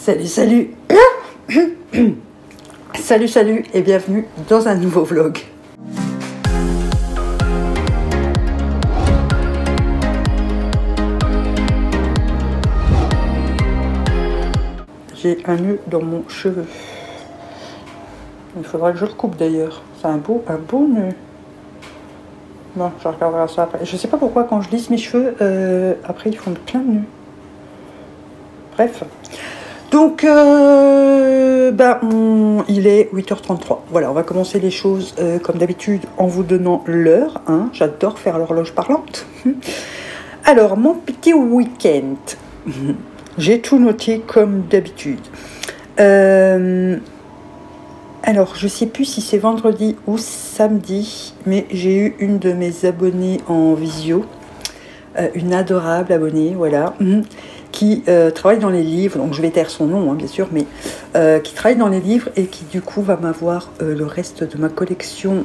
Salut, salut. Salut, salut et bienvenue dans un nouveau vlog. J'ai un nœud dans mon cheveu. Il faudra que je le coupe d'ailleurs. C'est un beau nœud. Bon, je regarderai ça après. Je sais pas pourquoi quand je lisse mes cheveux, après ils font plein de nœuds. Bref. Donc, il est 8h33. Voilà, on va commencer les choses comme d'habitude en vous donnant l'heure. Hein. J'adore faire l'horloge parlante. Alors, mon petit week-end. J'ai tout noté comme d'habitude. Alors, je sais plus si c'est vendredi ou samedi, mais j'ai eu une de mes abonnées en visio. Une adorable abonnée, voilà. Qui travaille dans les livres, donc je vais taire son nom, hein, bien sûr, mais qui travaille dans les livres et qui du coup va m'avoir le reste de ma collection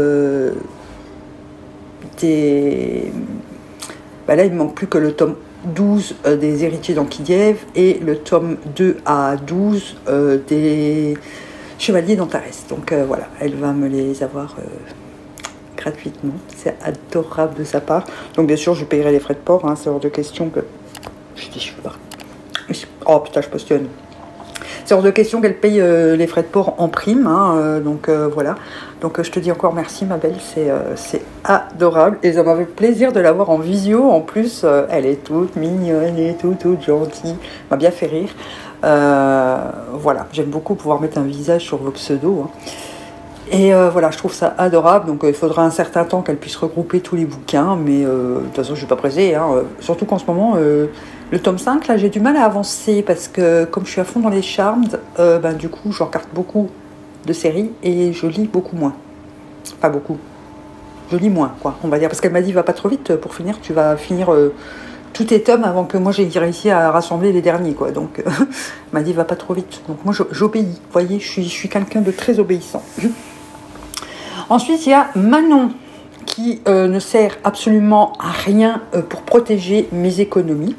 des... là, il ne manque plus que le tome 12 des Héritiers d'Ankhydiève et le tome 2 à 12 des Chevaliers d'Antares. Donc voilà, elle va me les avoir gratuitement. C'est adorable de sa part. Donc bien sûr, je payerai les frais de port, hein, c'est hors de question que... J'ai des cheveux partout. Oh putain, je postillonne. C'est hors de question qu'elle paye les frais de port en prime. Hein, donc voilà. Donc je te dis encore merci, ma belle. C'est adorable. Et ça m'a fait plaisir de la voir en visio. En plus, elle est toute mignonne. Elle est toute gentille. M'a bien fait rire. Voilà. J'aime beaucoup pouvoir mettre un visage sur vos pseudos. Hein. Et voilà, je trouve ça adorable. Donc il faudra un certain temps qu'elle puisse regrouper tous les bouquins. Mais de toute façon, je ne suis pas pressée. Hein, surtout qu'en ce moment... le tome 5, là, j'ai du mal à avancer parce que comme je suis à fond dans les Charmed, du coup, je regarde beaucoup de séries et je lis beaucoup moins. Pas beaucoup. Je lis moins, quoi, on va dire. Parce qu'elle m'a dit, va pas trop vite, pour finir, tu vas finir tous tes tomes avant que moi, j'ai réussi à rassembler les derniers, quoi. Donc, elle m'a dit, va pas trop vite. Donc, moi, j'obéis. Vous voyez, je suis quelqu'un de très obéissant. Ensuite, il y a Manon qui ne sert absolument à rien pour protéger mes économies.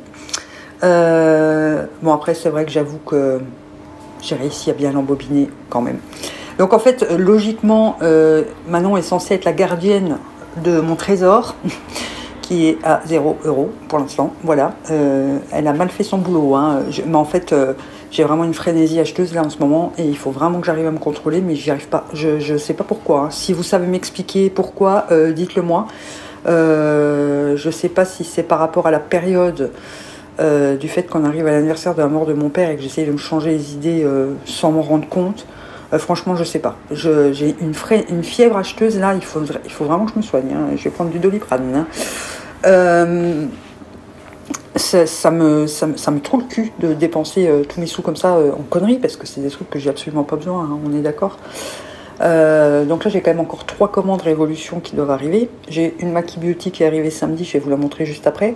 Bon après c'est vrai que j'avoue que j'ai réussi à bien l'embobiner quand même. Donc en fait logiquement Manon est censée être la gardienne de mon trésor qui est à 0 € pour l'instant. Voilà, elle a mal fait son boulot. Hein. Mais en fait j'ai vraiment une frénésie acheteuse là en ce moment et il faut vraiment que j'arrive à me contrôler mais j'y arrive pas. Je sais pas pourquoi. Hein. Si vous savez m'expliquer pourquoi, dites-le moi. Je sais pas si c'est par rapport à la période. Du fait qu'on arrive à l'anniversaire de la mort de mon père et que j'essaye de me changer les idées sans m'en rendre compte, franchement je sais pas. J'ai une fièvre acheteuse là, il faut vraiment que je me soigne. Hein. Je vais prendre du Doliprane. Hein. Ça me trouve le cul de dépenser tous mes sous comme ça en conneries parce que c'est des trucs que j'ai absolument pas besoin, hein, on est d'accord. Donc là j'ai quand même encore 3 commandes Révolution qui doivent arriver. J'ai une Maki Beauty qui est arrivée samedi, je vais vous la montrer juste après.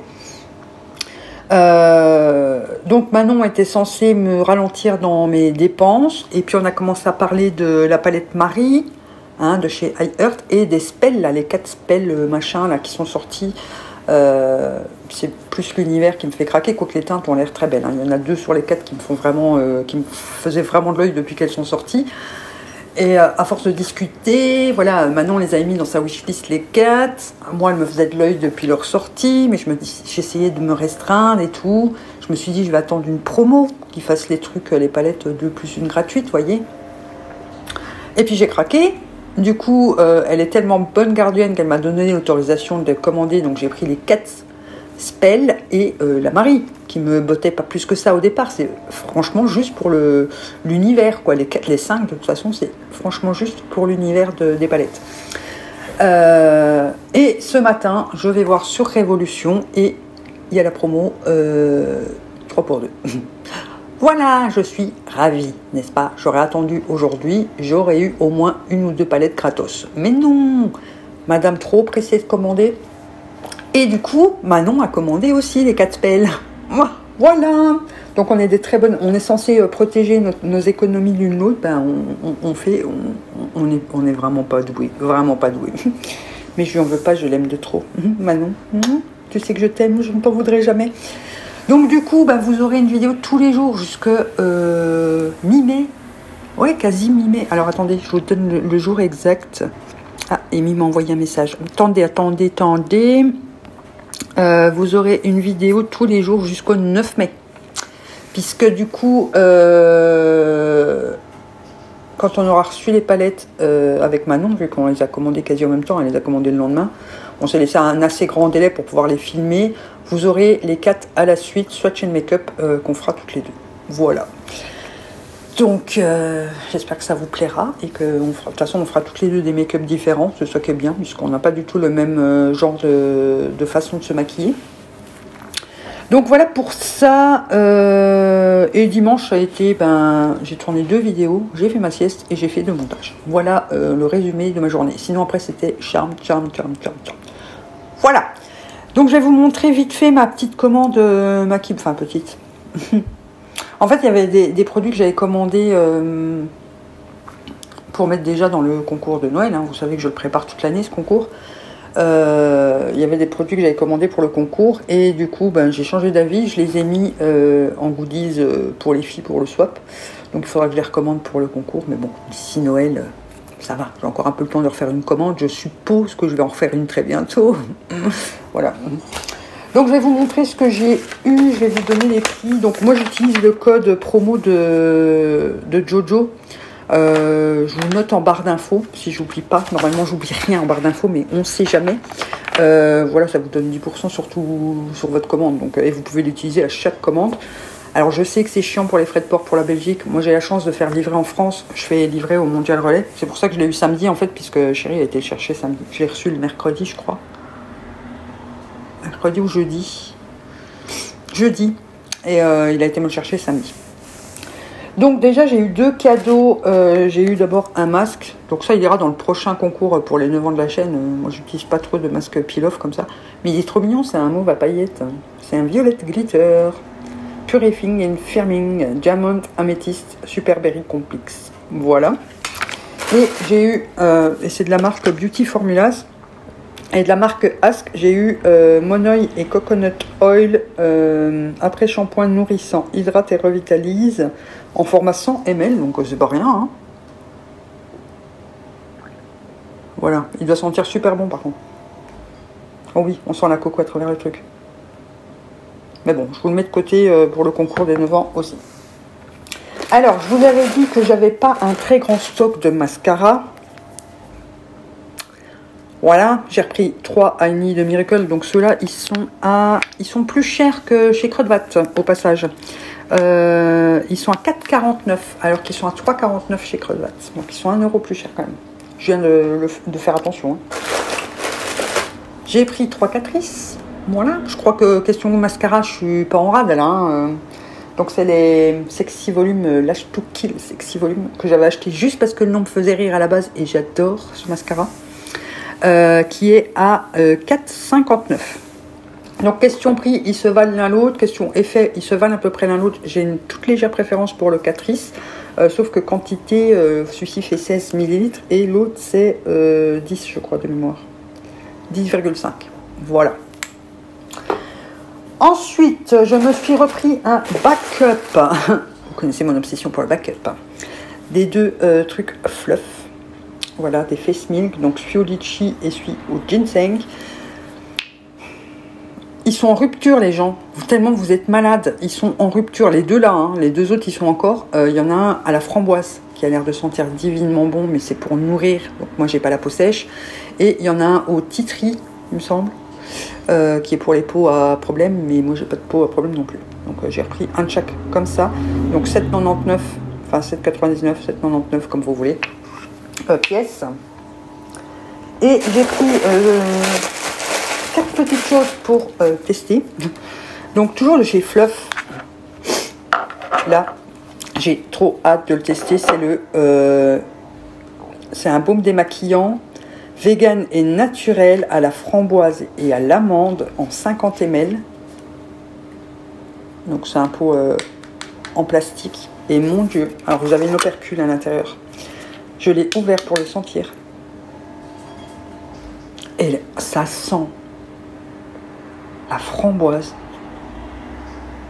Donc Manon était censée me ralentir dans mes dépenses et puis on a commencé à parler de la palette Marie, hein, de chez iHeart et des spells là, les 4 spells machin là qui sont sortis. C'est plus l'univers qui me fait craquer, quoique les teintes ont l'air très belles. Hein. Il y en a 2 sur les 4 qui me font vraiment, qui me faisaient vraiment de l'œil depuis qu'elles sont sorties. Et à force de discuter, voilà, Manon les avait mis dans sa wishlist les 4. Moi, elle me faisait de l'œil depuis leur sortie, mais j'essayais de me restreindre et tout. Je me suis dit, je vais attendre une promo qui fasse les trucs, les palettes 2 plus 1 gratuite, voyez. Et puis j'ai craqué. Du coup, elle est tellement bonne gardienne qu'elle m'a donné l'autorisation de commander, donc j'ai pris les 4 spells et la Marie qui me bottait pas plus que ça au départ. C'est franchement juste pour l'univers, quoi. Les 4, les 5 de toute façon c'est franchement juste pour l'univers des palettes. Et ce matin je vais voir sur Révolution et il y a la promo 3 pour 2. Voilà, je suis ravie, n'est-ce pas? J'aurais attendu aujourd'hui, j'aurais eu au moins 1 ou 2 palettes gratos, mais non, madame trop pressée de commander. Et du coup, Manon a commandé aussi les 4 spells. Voilà. Donc on est des très bonnes. On est censé protéger nos économies l'une l'autre. Ben on est vraiment pas doué, vraiment pas doué. Mais je lui en veux pas, je l'aime de trop. Manon, tu sais que je t'aime, je ne t'en voudrais jamais. Donc du coup, bah, vous aurez une vidéo tous les jours jusque mi-mai. Ouais, quasi mi-mai. Alors attendez, je vous donne le jour exact. Ah, Amy m'a envoyé un message. Attendez. Vous aurez une vidéo tous les jours jusqu'au 9 mai. Puisque du coup, quand on aura reçu les palettes avec Manon, vu qu'on les a commandées quasi en même temps, elle les a commandées le lendemain, on s'est laissé un assez grand délai pour pouvoir les filmer. Vous aurez les 4 à la suite, Swatch and Makeup, qu'on fera toutes les deux. Voilà. Donc, j'espère que ça vous plaira et que, de toute façon, on fera toutes les deux des make-up différents, c'est ça qui est bien, puisqu'on n'a pas du tout le même genre de façon de se maquiller. Donc voilà pour ça. Et dimanche, ça a été, j'ai tourné 2 vidéos, j'ai fait ma sieste et j'ai fait 2 montages. Voilà le résumé de ma journée. Sinon, après, c'était charme. Voilà. Donc, je vais vous montrer vite fait ma petite commande maquille. Enfin, petite. En fait, il y avait des produits que j'avais commandés pour mettre déjà dans le concours de Noël. Hein. Vous savez que je le prépare toute l'année, ce concours. Il y avait des produits que j'avais commandés pour le concours. Et du coup, j'ai changé d'avis. Je les ai mis en goodies pour les filles, pour le swap. Donc, il faudra que je les recommande pour le concours. Mais bon, d'ici Noël, ça va. J'ai encore un peu le temps de refaire une commande. Je suppose que je vais en refaire une très bientôt. Voilà. Donc, je vais vous montrer ce que j'ai eu. Je vais vous donner les prix. Donc, moi, j'utilise le code promo de Jojo. Je vous note en barre d'infos, si j'oublie pas. Normalement, j'oublie rien en barre d'infos, mais on ne sait jamais. Voilà, ça vous donne 10% surtout sur votre commande. Donc, et vous pouvez l'utiliser à chaque commande. Alors, je sais que c'est chiant pour les frais de port pour la Belgique. Moi, j'ai la chance de faire livrer en France. Je fais livrer au Mondial Relais. C'est pour ça que je l'ai eu samedi, en fait, puisque Chérie a été le chercher samedi. Je l'ai reçu le mercredi, je crois. Mercredi ou jeudi. Jeudi. Et il a été me le chercher samedi. Donc déjà, j'ai eu 2 cadeaux. J'ai eu d'abord un masque. Donc ça, il ira dans le prochain concours pour les 9 ans de la chaîne. Moi, j'utilise pas trop de masque peel-off comme ça. Mais il est trop mignon, c'est un mauve à paillettes. C'est un violet glitter. Purifying and Firming Diamond Amethyst Super Berry Complex. Voilà. Et j'ai eu, et c'est de la marque Beauty Formulas. Et de la marque Ask, j'ai eu Monoï et Coconut Oil après shampoing nourrissant, hydrate et revitalise en format 100 ml, donc c'est pas rien. Hein. Voilà, il doit sentir super bon par contre. Oh oui, on sent la coco à travers le truc. Mais bon, je vous le mets de côté pour le concours des 9 ans aussi. Alors, je vous avais dit que j'avais pas un très grand stock de mascara. Voilà, j'ai repris 3 I Need de Miracle. Donc ceux-là, ils sont plus chers que chez Crudvat, au passage. Ils sont à 4,49 alors qu'ils sont à 3,49 chez Crudvat. Donc ils sont 1 euro plus chers quand même. Je viens de faire attention. Hein. J'ai pris 3 Catrice. Voilà, je crois que question mascara, je suis pas en rade là. Hein. Donc c'est les Sexy Volume Lash to Kill Sexy Volume que j'avais acheté juste parce que le nom me faisait rire à la base et j'adore ce mascara. Qui est à 4,59. Donc question prix, ils se valent l'un l'autre. Question effet, ils se valent à peu près l'un l'autre. J'ai une toute légère préférence pour le Catrice. Sauf que quantité, celui-ci fait 16 ml et l'autre c'est 10 je crois de mémoire. 10,5. Voilà. Ensuite, je me suis repris un backup. Vous connaissez mon obsession pour le backup. Des 2 trucs fluff. Voilà, des face milk, donc celui au litchi et celui au ginseng. Ils sont en rupture, les gens. Tellement vous êtes malades. Ils sont en rupture. Les 2 là, hein. Les 2 autres, ils sont encore. Il y en a un à la framboise qui a l'air de sentir divinement bon, mais c'est pour nourrir. Donc moi, j'ai pas la peau sèche. Et il y en a un au titri, il me semble, qui est pour les peaux à problème, mais moi, j'ai pas de peau à problème non plus. Donc j'ai repris un de chaque comme ça. Donc 7,99, enfin 7,99, 7,99 comme vous voulez. Pièces. Et j'ai pris 4 petites choses pour tester. Donc toujours de chez Fluff. Là, j'ai trop hâte de le tester. C'est un baume démaquillant vegan et naturel à la framboise et à l'amande en 50 ml. Donc c'est un pot en plastique. Et mon Dieu, alors vous avez une opercule à l'intérieur. Je l'ai ouvert pour le sentir. Et ça sent la framboise.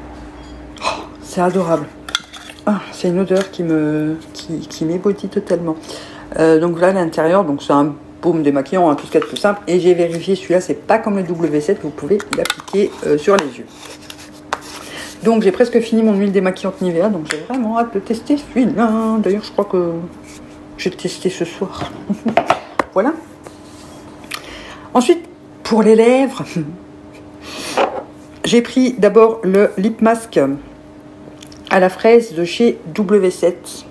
C'est adorable. Ah, c'est une odeur qui m'ébautit totalement. Donc là, à l'intérieur, donc c'est un baume démaquillant, hein, tout ce qu'il y a de plus simple. Et j'ai vérifié, celui-là, c'est pas comme le W7, vous pouvez l'appliquer sur les yeux. Donc j'ai presque fini mon huile démaquillante Nivea, donc j'ai vraiment hâte de tester celui-là. D'ailleurs, je crois que je vais tester ce soir. Voilà. Ensuite, pour les lèvres, j'ai pris d'abord le lip mask à la fraise de chez W7.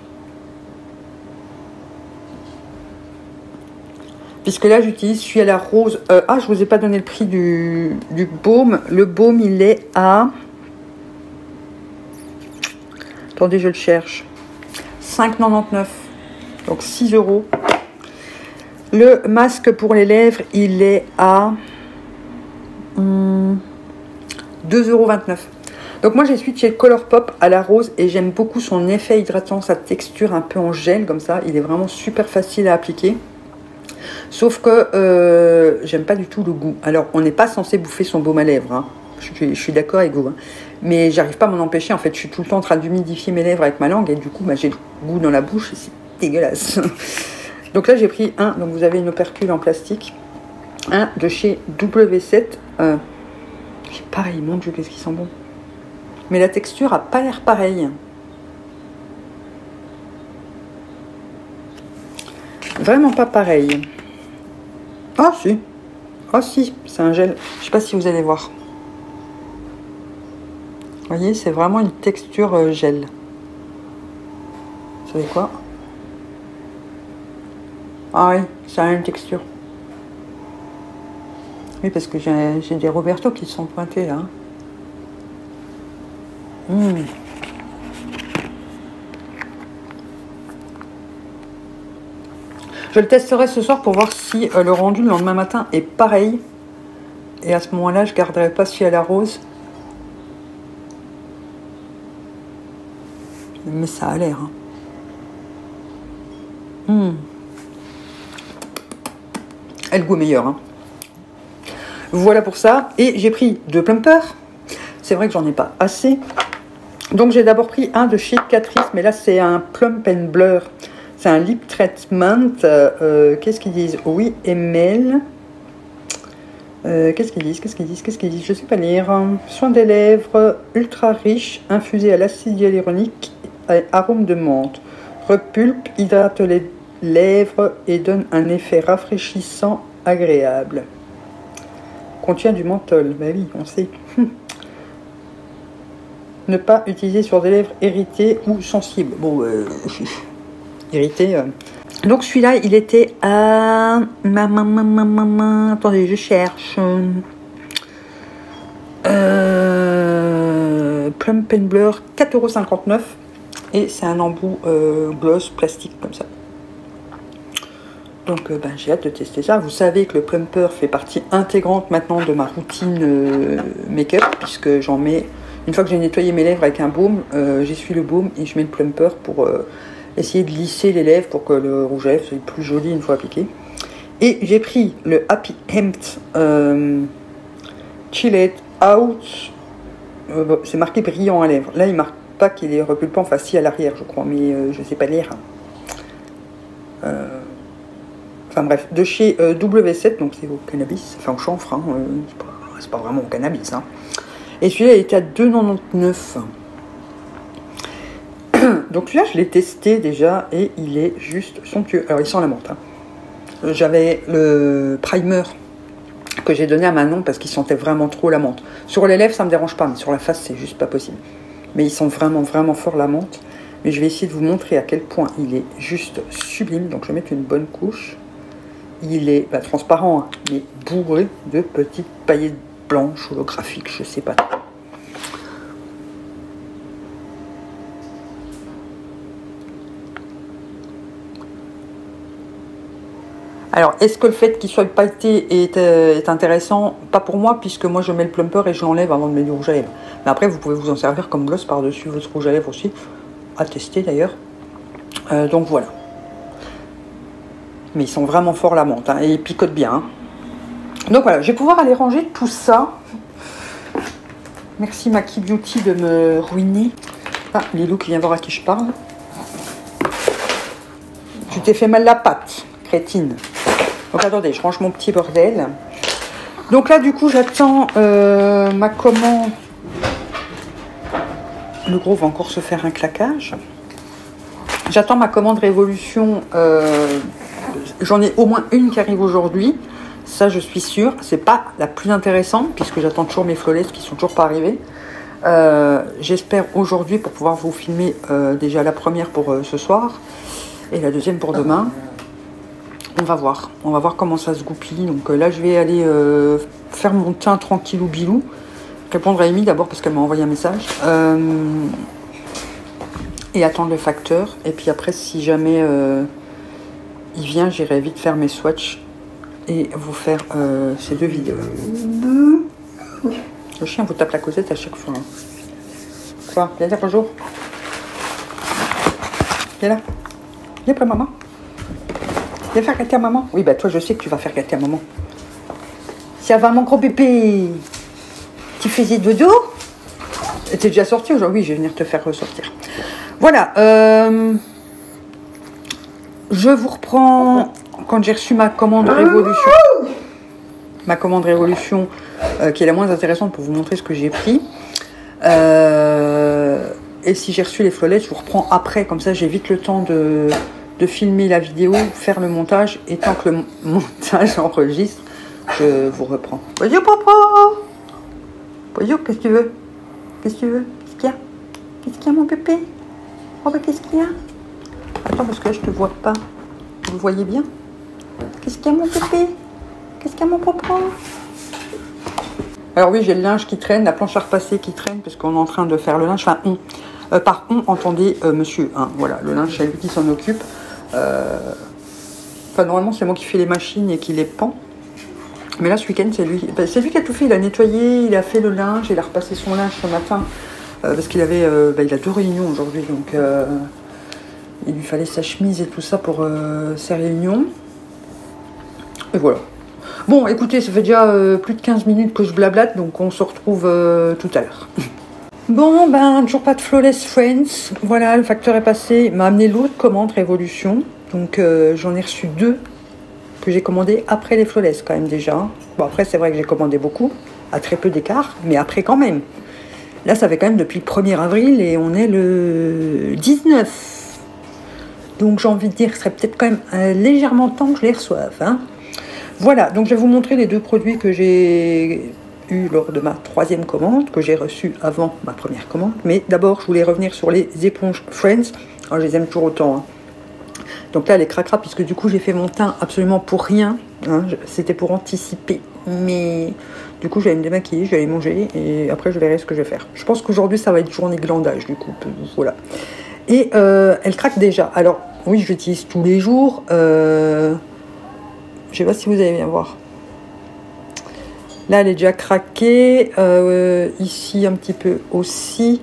Puisque là, j'utilise celui à la rose. Ah, je vous ai pas donné le prix du baume. Le baume, il est à... Attendez, je le cherche. 5,99. Donc 6 €. Le masque pour les lèvres, il est à 2,29 €. Donc moi, j'ai celui de chez Colourpop à la rose et j'aime beaucoup son effet hydratant, sa texture un peu en gel comme ça. Il est vraiment super facile à appliquer. Sauf que j'aime pas du tout le goût. Alors, on n'est pas censé bouffer son baume à lèvres. Hein. Je suis d'accord avec vous. Hein. Mais j'arrive pas à m'en empêcher. En fait, je suis tout le temps en train d'humidifier mes lèvres avec ma langue. Et du coup, bah, j'ai le goût dans la bouche. Et c'est dégueulasse. Donc là, j'ai pris un. Donc vous avez une opercule en plastique. Un de chez W7. Pareil, mon Dieu, qu'est-ce qui sent bon. Mais la texture a pas l'air pareille. Vraiment pas pareil. Ah si. Ah si, c'est un gel. Je sais pas si vous allez voir. Vous voyez, c'est vraiment une texture gel. Vous savez quoi? Ah oui, ça a une texture. Oui, parce que j'ai des Roberto qui sont pointés là. Je le testerai ce soir pour voir si le rendu le lendemain matin est pareil. Et à ce moment-là, je garderai pas celui à la rose. Mais ça a l'air. Hein. Et le goût est meilleur. Hein. Voilà pour ça. Et j'ai pris 2 plumpers. C'est vrai que j'en ai pas assez. Donc j'ai d'abord pris un de chez Catrice. Mais là, c'est un Plump and Blur. C'est un lip treatment. Qu'est-ce qu'ils disent? Oui, ml. Qu'est-ce qu'ils disent? Je ne sais pas lire. Soin des lèvres ultra riche, infusé à l'acide hyaluronique et arôme de menthe. Repulpe, hydrate les lèvres et donne un effet rafraîchissant agréable. Contient du menthol. Bah oui, on sait. Ne pas utiliser sur des lèvres irritées ou sensibles. Bon, irrité. Donc celui-là, il était à... Attendez, je cherche. Plump and Blur, 4,59 €. Et c'est un embout gloss plastique comme ça. Donc j'ai hâte de tester ça. Vous savez que le plumper fait partie intégrante maintenant de ma routine make-up. Puisque j'en mets... Une fois que j'ai nettoyé mes lèvres avec un baume, j'essuie le baume et je mets le plumper pour... essayer de lisser les lèvres pour que le rouge à lèvres soit plus joli une fois appliqué. Et j'ai pris le Happy Hemp Chilled Out. C'est marqué brillant à lèvres. Là, il marque pas qu'il est repulpant facile à l'arrière, je crois, mais je sais pas lire. Enfin bref, de chez W7, donc c'est au cannabis, enfin au chanvre, hein, c'est pas vraiment au cannabis. Hein. Et celui-là, il était à 2,99 €. Donc celui-là, je l'ai testé déjà et il est juste somptueux. Alors, il sent la menthe. Hein. J'avais le primer que j'ai donné à Manon parce qu'il sentait vraiment trop la menthe. Sur les lèvres, ça me dérange pas, mais sur la face, c'est juste pas possible. Mais il sent vraiment, vraiment fort la menthe. Mais je vais essayer de vous montrer à quel point il est juste sublime. Donc, je vais mettre une bonne couche. Il est transparent, hein, mais bourré de petites paillettes blanches holographiques, je sais pas. Alors, est-ce que le fait qu'il soit pailleté est intéressant? Pas pour moi, puisque moi je mets le plumper et je l'enlève avant de mettre du rouge à lèvres. Mais après, vous pouvez vous en servir comme gloss par-dessus votre rouge à lèvres aussi. À tester d'ailleurs. Donc voilà. Mais ils sont vraiment forts la menthe, hein, et ils picotent bien. Hein. Donc voilà, je vais pouvoir aller ranger tout ça. Merci Maki Beauty de me ruiner. Ah, Lilou qui vient voir à qui je parle. Tu t'es fait mal la patte, crétine. Donc attendez, je range mon petit bordel. Donc là, du coup, j'attends ma commande. Le gros va encore se faire un claquage. J'attends ma commande Révolution. J'en ai au moins une qui arrive aujourd'hui. Ça, je suis sûre. C'est pas la plus intéressante puisque j'attends toujours mes flawless qui sont toujours pas arrivés. J'espère aujourd'hui pour pouvoir vous filmer déjà la première pour ce soir et la deuxième pour demain. On va voir comment ça se goupille. Donc là, je vais aller faire mon teint tranquillou bilou. Répondre à Amy d'abord parce qu'elle m'a envoyé un message. Et attendre le facteur. Et puis après, si jamais il vient, j'irai vite faire mes swatchs et vous faire ces deux vidéos. Le chien vous tape la causette à chaque fois. Quoi? Viens dire bonjour. Viens là. Viens près maman. Viens faire gâter à maman. Oui, bah toi, je sais que tu vas faire gâter à maman. Ça va, mon gros bébé? Tu faisais dodo? T'es déjà sorti aujourd'hui? Oui, je vais venir te faire ressortir. Voilà. Je vous reprends quand j'ai reçu ma commande Révolution. Ma commande Révolution, qui est la moins intéressante pour vous montrer ce que j'ai pris. Et si j'ai reçu les flawless, je vous reprends après. Comme ça, j'ai vite le temps de filmer la vidéo, faire le montage. Et tant que le montage enregistre, je vous reprends. Bonjour, papa! Bonjour, qu'est-ce que tu veux? Qu'est-ce que tu veux? Qu'est-ce qu'il y a? Qu'est-ce qu'il y a, mon pépé? Oh, bah, qu'est-ce qu'il y a? Attends, parce que là, je te vois pas. Vous voyez bien? Qu'est-ce qu'il y a, mon pépé? Qu'est-ce qu'il y a, mon papa? Alors oui, j'ai le linge qui traîne, la planche à repasser qui traîne, parce qu'on est en train de faire le linge. Enfin, par on, entendez monsieur. Hein, voilà, le linge, c'est lui qui s'en occupe. Enfin, normalement, c'est moi qui fais les machines et qui les pend. Mais là, ce week-end, c'est lui. C'est lui qui a tout fait. Il a nettoyé, il a fait le linge, il a repassé son linge ce matin. Parce qu'il avait, il a 2 réunions aujourd'hui. Donc, il lui fallait sa chemise et tout ça pour ses réunions. Et voilà. Bon, écoutez, ça fait déjà plus de 15 minutes que je blablate. Donc, on se retrouve tout à l'heure. Bon, ben, toujours pas de Flawless Friends. Voilà, le facteur est passé. Il m'a amené l'autre commande Révolution. Donc, j'en ai reçu 2 que j'ai commandé après les flawless quand même déjà. Bon, après, c'est vrai que j'ai commandé beaucoup, à très peu d'écart, mais après quand même. Là, ça fait quand même depuis le 1er avril et on est le 19. Donc, j'ai envie de dire, ce serait peut-être quand même légèrement temps que je les reçoive. Hein. Voilà, donc je vais vous montrer les 2 produits que j'ai eu lors de ma 3e commande, que j'ai reçu avant ma première commande. Mais d'abord, je voulais revenir sur les éponges Friends. Alors, je les aime toujours autant, hein. Donc là, elle est cracra, puisque du coup, j'ai fait mon teint absolument pour rien. Hein, c'était pour anticiper. Mais du coup, je vais aller me démaquiller, je vais aller manger. Et après, je verrai ce que je vais faire. Je pense qu'aujourd'hui, ça va être journée glandage, du coup. Voilà. Et elle craque déjà. Alors, oui, je l'utilise tous les jours. Je sais pas si vous allez bien voir. Là, elle est déjà craquée. Ici, un petit peu aussi.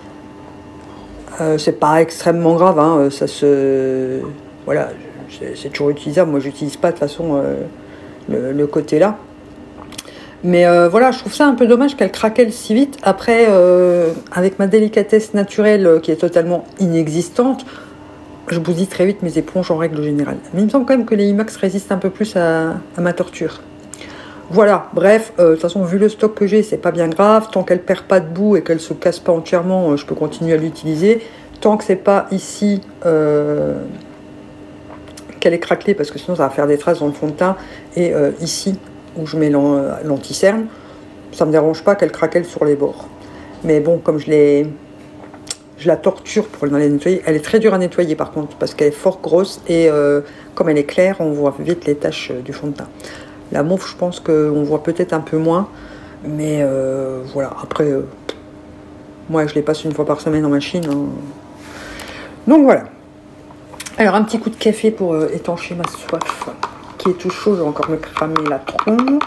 C'est pas extrêmement grave. Hein, ça se... Voilà, c'est toujours utilisable. Moi, j'utilise pas de toute façon le côté là. Mais voilà, je trouve ça un peu dommage qu'elle craquelle si vite. Après, avec ma délicatesse naturelle qui est totalement inexistante, je bousille très vite mes éponges en règle générale. Mais il me semble quand même que les IMAX résistent un peu plus à ma torture. Voilà, bref, de toute façon, vu le stock que j'ai, c'est pas bien grave. Tant qu'elle perd pas de bout et qu'elle se casse pas entièrement, je peux continuer à l'utiliser. Tant que c'est pas ici... qu'elle est craquelée, parce que sinon ça va faire des traces dans le fond de teint, et ici où je mets l'anti-cerne, ça me dérange pas qu'elle craquelle sur les bords. Mais bon, comme je la torture pour la nettoyer, elle est très dure à nettoyer par contre, parce qu'elle est fort grosse, et comme elle est claire, on voit vite les taches du fond de teint. La mauve, je pense qu'on voit peut-être un peu moins, mais voilà, après, moi je les passe une fois par semaine en machine, hein. Donc voilà. Alors, un petit coup de café pour étancher ma soif qui est tout chaud. Je vais encore me cramer la tronche.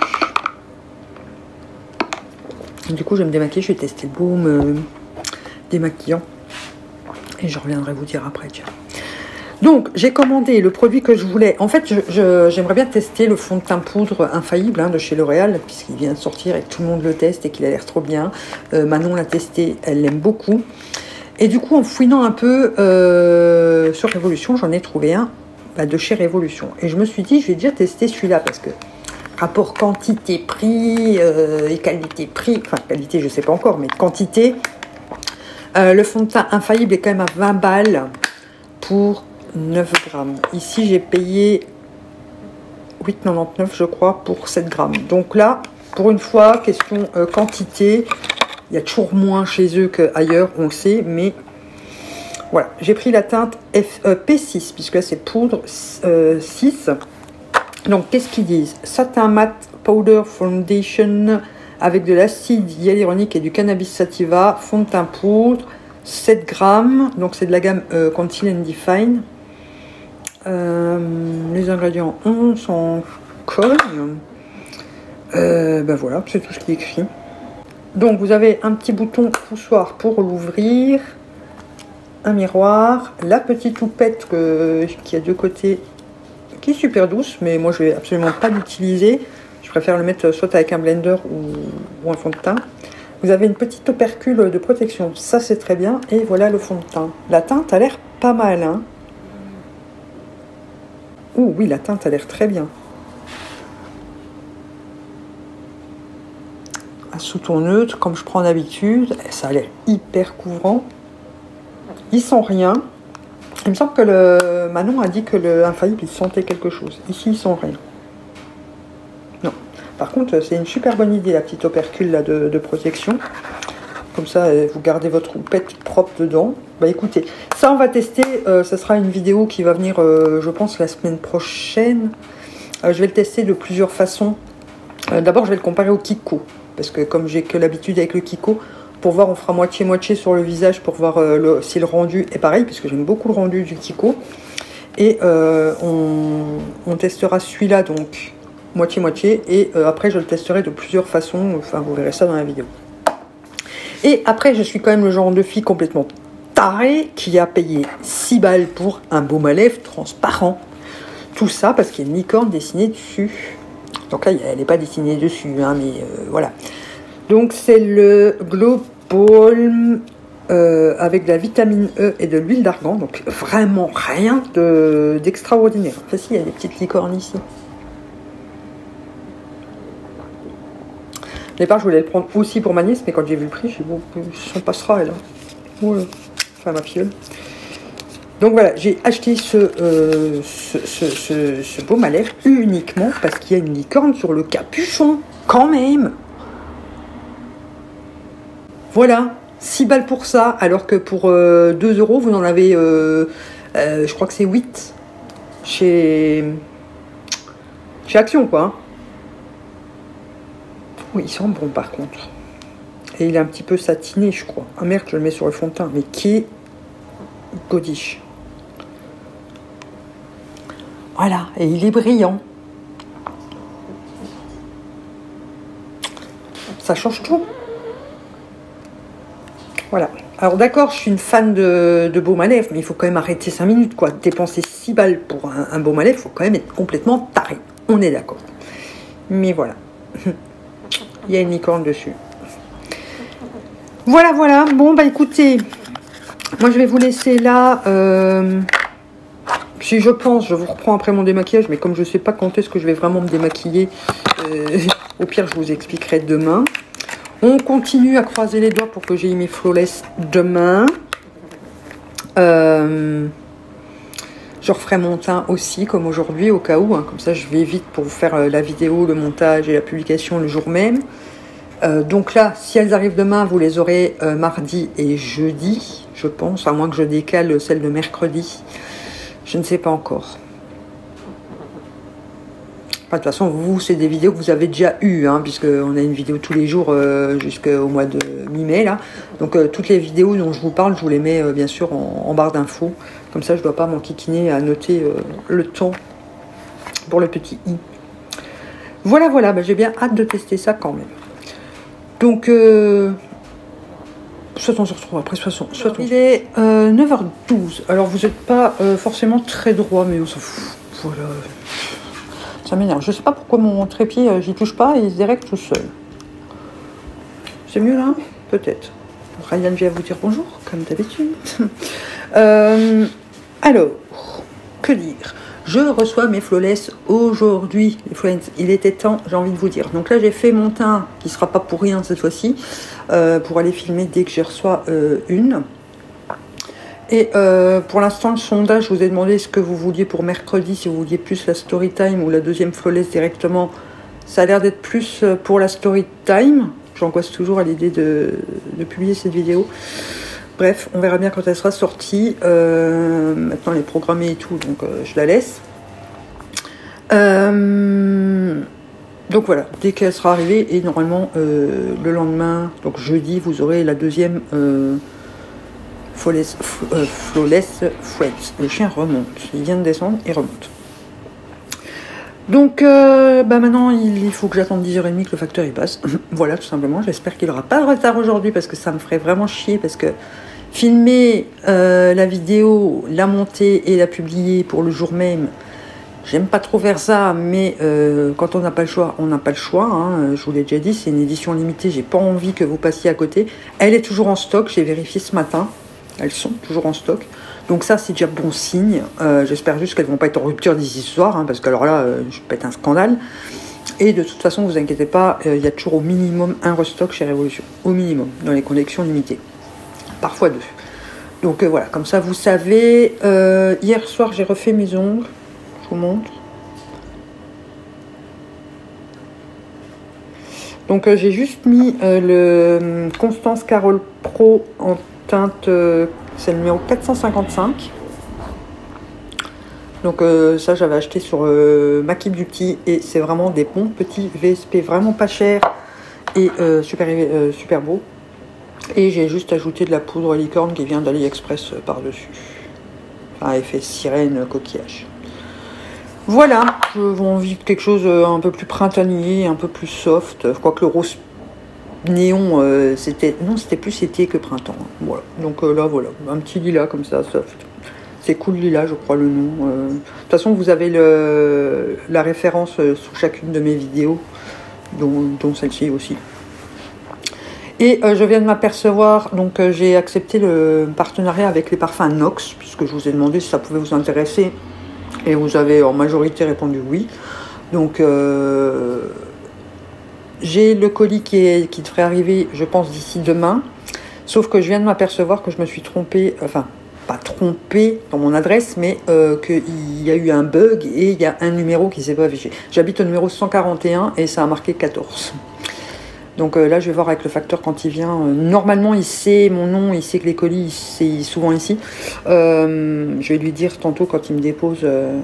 Du coup, je vais me démaquiller. Je vais tester le baume démaquillant. Et je reviendrai vous dire après, tiens. Donc, j'ai commandé le produit que je voulais. En fait, j'aimerais bien tester le fond de teint poudre infaillible de chez L'Oréal, puisqu'il vient de sortir et que tout le monde le teste et qu'il a l'air trop bien. Manon l'a testé, elle l'aime beaucoup. Et du coup, en fouinant un peu sur Révolution, j'en ai trouvé un de chez Révolution. Et je me suis dit, je vais déjà tester celui-là parce que rapport quantité-prix et qualité-prix, enfin qualité, je sais pas encore, mais quantité, le fond de teint Infaillible est quand même à 20 balles pour 9 grammes. Ici, j'ai payé 8,99 je crois pour 7 grammes. Donc là, pour une fois, question quantité, il y a toujours moins chez eux qu'ailleurs, on le sait, mais voilà. J'ai pris la teinte P6, puisque là c'est poudre 6. Donc qu'est-ce qu'ils disent? Satin Matte Powder Foundation avec de l'acide hyaluronique et du cannabis sativa, fond de teint poudre, 7 grammes, donc c'est de la gamme Conceal and Define. Les ingrédients, on s'en colle. Ben voilà, c'est tout ce qui est écrit. Donc vous avez un petit bouton poussoir pour l'ouvrir, un miroir, la petite houppette qui a deux côtés, qui est super douce, mais moi je vais absolument pas l'utiliser. Je préfère le mettre soit avec un blender ou un fond de teint. Vous avez une petite opercule de protection, ça c'est très bien. Et voilà le fond de teint. La teinte a l'air pas mal, hein. Oh oui, la teinte a l'air très bien. Sous ton neutre, comme je prends d'habitude, ça a l'air hyper couvrant. Il sent rien. Il me semble que Manon a dit que le Infaillible il sentait quelque chose. Ici, il sent rien. Non. Par contre, c'est une super bonne idée, la petite opercule là, de protection. Comme ça, vous gardez votre houppette propre dedans. Bah écoutez, ça on va tester. Ça sera une vidéo qui va venir, je pense, la semaine prochaine. Je vais le tester de plusieurs façons. D'abord, je vais le comparer au Kiko. Parce que comme j'ai que l'habitude avec le Kiko, pour voir, on fera moitié-moitié sur le visage pour voir si le rendu est pareil, puisque j'aime beaucoup le rendu du Kiko. Et on testera celui-là, donc moitié-moitié. Et après, je le testerai de plusieurs façons. Enfin, vous verrez ça dans la vidéo. Et après, je suis quand même le genre de fille complètement tarée qui a payé 6 balles pour un baume à lèvres transparent. Tout ça parce qu'il y a une licorne dessinée dessus. Donc là, elle n'est pas dessinée dessus, hein, mais voilà. Donc c'est le Glow Balm avec de la vitamine E et de l'huile d'argan. Donc vraiment rien d'extraordinaire. Enfin si, il y a des petites licornes ici. Au départ, je voulais le prendre aussi pour ma nièce, mais quand j'ai vu le prix, j'ai dit bon, ça passera elle. Voilà. Enfin ma filleule. Donc voilà, j'ai acheté ce baume à lèvres uniquement parce qu'il y a une licorne sur le capuchon, quand même. Voilà, 6 balles pour ça, alors que pour 2 €, vous en avez, je crois que c'est 8 chez Action, quoi. Hein. Oui, il sent bon par contre. Et il est un petit peu satiné, je crois. Ah merde, je le mets sur le fond de teint, mais qui est godiche. Voilà, et il est brillant. Ça change tout. Voilà. Alors d'accord, je suis une fan de baume à lèvres, mais il faut quand même arrêter 5 minutes, quoi. Dépenser 6 balles pour un baume à lèvres, il faut quand même être complètement taré. On est d'accord. Mais voilà. Il y a une licorne dessus. Voilà, voilà. Bon, bah écoutez, moi je vais vous laisser là. Si je pense, je vous reprends après mon démaquillage, mais comme je ne sais pas quand est-ce que je vais vraiment me démaquiller, au pire je vous expliquerai demain. On continue à croiser les doigts pour que j'ai mes flawless demain. Je referai mon teint aussi comme aujourd'hui au cas où, hein, comme ça je vais vite pour vous faire la vidéo, le montage et la publication le jour même. Donc là, si elles arrivent demain, vous les aurez mardi et jeudi, je pense, à moins que je décale celle de mercredi. Je ne sais pas encore. Enfin, de toute façon, vous, c'est des vidéos que vous avez déjà eues, hein, puisqu'on a une vidéo tous les jours jusqu'au mois de mi-mai, là. Donc, toutes les vidéos dont je vous parle, je vous les mets, bien sûr, en barre d'infos. Comme ça, je ne dois pas m'enquiquiner à noter le temps pour le petit i. Voilà, voilà, bah, j'ai bien hâte de tester ça quand même. Donc, soit on se retrouve après, soit on... Il est 9h12. Alors, vous n'êtes pas forcément très droit, mais on s'en fout. Voilà. Ça m'énerve. Je sais pas pourquoi mon trépied, j'y touche pas et il se dérègle tout seul. C'est mieux là? Peut-être. Ryan vient vous dire bonjour, comme d'habitude. Alors, que dire? Je reçois mes flawless aujourd'hui, les flawless. Il était temps, j'ai envie de vous dire. Donc là, j'ai fait mon teint, qui sera pas pour rien cette fois-ci, pour aller filmer dès que j'y reçois une. Et pour l'instant, le sondage, je vous ai demandé ce que vous vouliez pour mercredi, si vous vouliez plus la story time ou la deuxième flawless directement. Ça a l'air d'être plus pour la story time. J'angoisse toujours à l'idée de publier cette vidéo. Bref, on verra bien quand elle sera sortie. Maintenant, elle est programmée et tout, donc je la laisse. Donc voilà, dès qu'elle sera arrivée, et normalement, le lendemain, donc jeudi, vous aurez la deuxième flawless Friends. Le chien remonte. Il vient de descendre, il remonte. Donc maintenant il faut que j'attende 10h30 que le facteur y passe. Voilà, tout simplement. J'espère qu'il n'aura pas de retard aujourd'hui parce que ça me ferait vraiment chier, parce que filmer la vidéo, la monter et la publier pour le jour même, j'aime pas trop faire ça, mais quand on n'a pas le choix, on n'a pas le choix, hein. Je vous l'ai déjà dit, c'est une édition limitée, j'ai pas envie que vous passiez à côté. Elle est toujours en stock, j'ai vérifié ce matin, elles sont toujours en stock. Donc ça, c'est déjà bon signe. J'espère juste qu'elles ne vont pas être en rupture d'ici ce soir, hein, parce que alors là, je pète un scandale. Et de toute façon, ne vous inquiétez pas, il y a toujours au minimum un restock chez Révolution. Au minimum, dans les collections limitées. Parfois 2. Donc voilà, comme ça, vous savez. Hier soir, j'ai refait mes ongles. Je vous montre. Donc j'ai juste mis le Constance Carole Pro en teinte... c'est le numéro 455. Donc ça, j'avais acheté sur Maki Beauty et c'est vraiment des bons petits VSP, vraiment pas chers et super beaux. Et j'ai juste ajouté de la poudre licorne qui vient d'AliExpress par-dessus. Enfin, effet sirène coquillage. Voilà, je veux envie de quelque chose un peu plus printanier, un peu plus soft. Quoique le rose néon, c'était plus été que printemps. Voilà. Donc là, voilà, un petit lilas comme ça, soft. C'est cool lilas, je crois le nom. De toute façon, vous avez la référence sous chacune de mes vidéos, dont celle-ci aussi. Et je viens de m'apercevoir, donc j'ai accepté le partenariat avec les parfums Nox, puisque je vous ai demandé si ça pouvait vous intéresser, et vous avez en majorité répondu oui. Donc j'ai le colis qui devrait arriver, je pense, d'ici demain. Sauf que je viens de m'apercevoir que je me suis trompée, enfin, pas trompée dans mon adresse, mais qu'il y a eu un bug et il y a un numéro qui ne s'est pas affiché. J'habite au numéro 141 et ça a marqué 14. Donc là, je vais voir avec le facteur quand il vient. Normalement, il sait mon nom, il sait que les colis, c'est souvent ici. Je vais lui dire tantôt quand il me dépose...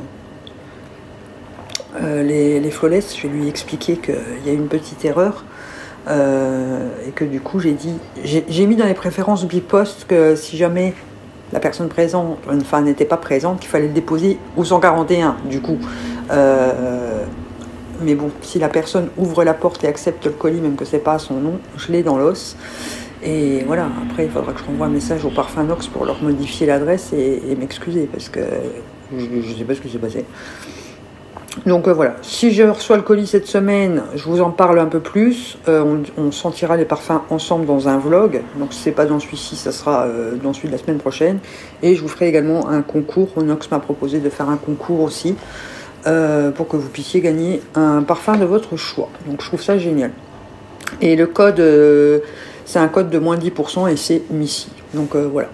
les flawless, je vais lui expliquer qu'il y a une petite erreur et que du coup j'ai mis dans les préférences Bipost que si jamais la personne présente, enfin n'était pas présente, qu'il fallait le déposer au 141 du coup. Mais bon, si la personne ouvre la porte et accepte le colis, même que c'est pas à son nom, je l'ai dans l'os. Et voilà, après il faudra que je renvoie un message au Parfum Nox pour leur modifier l'adresse et m'excuser parce que je sais pas ce qui s'est passé. Donc voilà, si je reçois le colis cette semaine, je vous en parle un peu plus. On sentira les parfums ensemble dans un vlog. Donc si c'est pas dans celui-ci, ça sera dans celui de la semaine prochaine. Et je vous ferai également un concours. Onox m'a proposé de faire un concours aussi pour que vous puissiez gagner un parfum de votre choix. Donc je trouve ça génial. Et le code, c'est un code de moins 10% et c'est Missy. Donc voilà.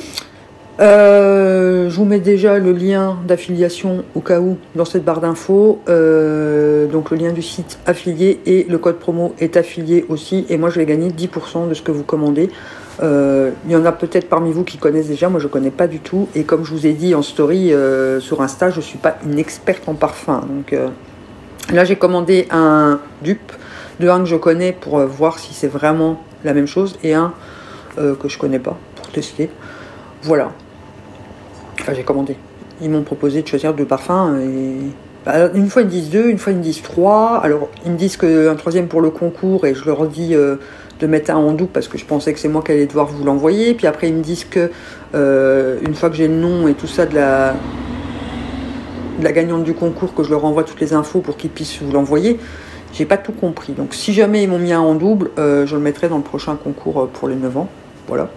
Je vous mets déjà le lien d'affiliation au cas où dans cette barre d'infos, donc le lien du site affilié et le code promo est affilié aussi et moi je vais gagner 10% de ce que vous commandez. Il y en a peut-être parmi vous qui connaissent déjà, moi je connais pas du tout et comme je vous ai dit en story sur Insta, je suis pas une experte en parfum, donc là j'ai commandé un dupe de un que je connais pour voir si c'est vraiment la même chose et un que je connais pas pour tester. Voilà. Enfin, j'ai commandé. Ils m'ont proposé de choisir 2 parfums. Et... Alors, une fois ils me disent 2, une fois ils me disent 3. Alors ils me disent qu'un troisième pour le concours et je leur dis de mettre un en double parce que je pensais que c'est moi qui allais devoir vous l'envoyer. Puis après ils me disent que une fois que j'ai le nom et tout ça de la gagnante du concours, que je leur envoie toutes les infos pour qu'ils puissent vous l'envoyer. J'ai pas tout compris. Donc si jamais ils m'ont mis un en double, je le mettrai dans le prochain concours pour les 9 ans. voilà.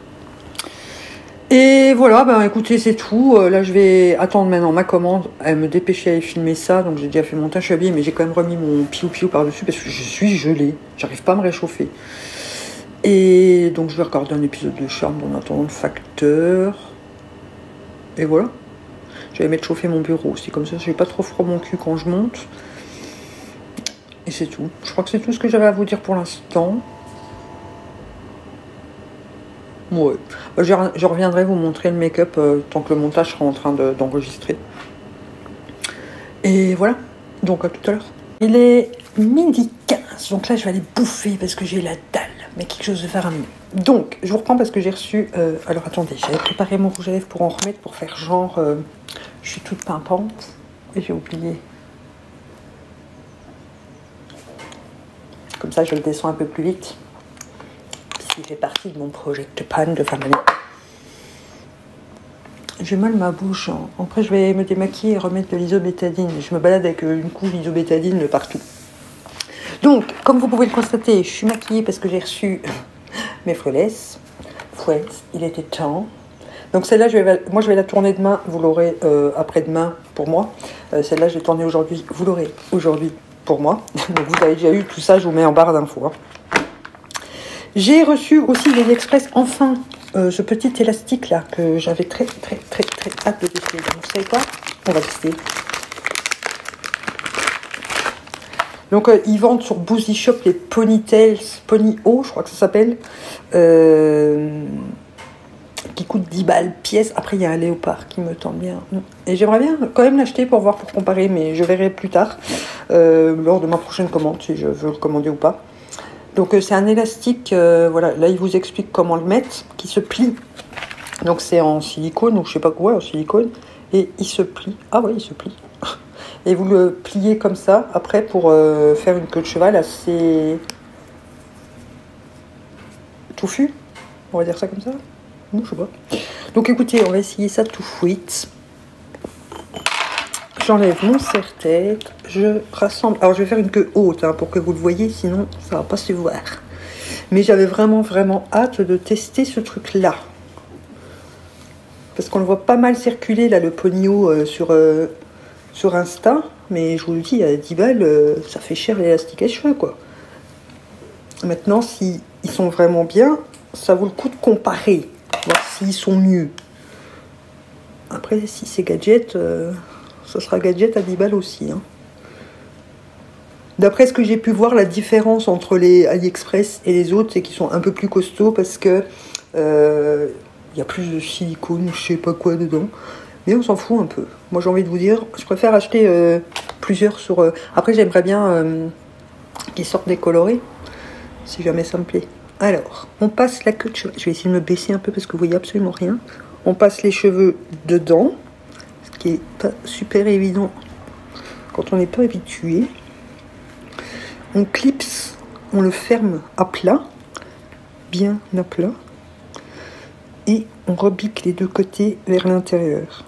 Et voilà, ben écoutez, c'est tout. Là, je vais attendre maintenant ma commande. Elle me dépêcher d'aller filmer ça. Donc, j'ai déjà fait mon teint, je suis habillée, mais j'ai quand même remis mon piou-piou par-dessus parce que je suis gelée. J'arrive pas à me réchauffer. Et donc, je vais regarder un épisode de Charme en attendant le facteur. Et voilà. Je vais mettre chauffer mon bureau aussi. Comme ça, j'ai pas trop froid mon cul quand je monte. Et c'est tout. Je crois que c'est tout ce que j'avais à vous dire pour l'instant. Ouais. Je reviendrai vous montrer le make-up tant que le montage sera en train d'enregistrer. Et voilà. Donc à tout à l'heure. Il est midi 15. Donc là, je vais aller bouffer parce que j'ai la dalle. Mais quelque chose de faramineux. Donc, je vous reprends parce que j'ai reçu... alors attendez, j'avais préparé mon rouge à lèvres pour en remettre, pour faire genre... je suis toute pimpante. Et j'ai oublié. Comme ça, je le descends un peu plus vite. Puisqu'il fait partie de mon project pan de fin d'année. J'ai mal ma bouche. Hein. Après, je vais me démaquiller et remettre de l'isobétadine. Je me balade avec une couche d'isobétadine partout. Donc, comme vous pouvez le constater, je suis maquillée parce que j'ai reçu mes flawless. Il était temps. Donc celle-là, moi je vais la tourner demain. Vous l'aurez après-demain pour moi. Celle-là, je l'ai tournée aujourd'hui. Vous l'aurez aujourd'hui pour moi. Donc vous avez déjà eu tout ça. Je vous mets en barre d'infos. Hein. J'ai reçu aussi d'Aliexpress enfin ce petit élastique là que j'avais très hâte de tester. Donc vous savez quoi? On va tester. Donc ils vendent sur Boozy Shop les Ponytails, Pony-O, je crois que ça s'appelle, qui coûtent 10 balles pièce. Après il y a un léopard qui me tente bien. Et j'aimerais bien quand même l'acheter pour voir, pour comparer, mais je verrai plus tard, lors de ma prochaine commande, si je veux le commander ou pas. Donc c'est un élastique, voilà, là il vous explique comment le mettre, qui se plie. Donc c'est en silicone, ou je sais pas quoi, en silicone, et il se plie. Ah ouais, il se plie. Et vous le pliez comme ça, après, pour faire une queue de cheval assez touffue. On va dire ça comme ça. Non, je sais pas. Donc écoutez, on va essayer ça tout fuite. J'enlève mon serre-tête. Je rassemble. Alors je vais faire une queue haute hein, pour que vous le voyez, sinon ça va pas se voir. Mais j'avais vraiment hâte de tester ce truc-là. Parce qu'on le voit pas mal circuler, là, le Pony-O sur Insta, mais je vous le dis, à 10 balles, ça fait cher l'élastique à cheveux, quoi. Maintenant, s'ils sont vraiment bien, ça vaut le coup de comparer, voir s'ils sont mieux. Après, si c'est gadget, ça sera gadget à 10 balles aussi. Hein. D'après ce que j'ai pu voir, la différence entre les AliExpress et les autres, c'est qu'ils sont un peu plus costauds parce que y a plus de silicone, je sais pas quoi dedans. Mais on s'en fout un peu. Moi j'ai envie de vous dire, je préfère acheter plusieurs sur... Après j'aimerais bien qu'ils sortent décolorés, si jamais ça me plaît. Alors, on passe la queue de cheveux. Je vais essayer de me baisser un peu parce que vous voyez absolument rien. On passe les cheveux dedans, ce qui est pas super évident quand on n'est pas habitué. On clipse, on le ferme à plat, bien à plat. Et on rebique les deux côtés vers l'intérieur.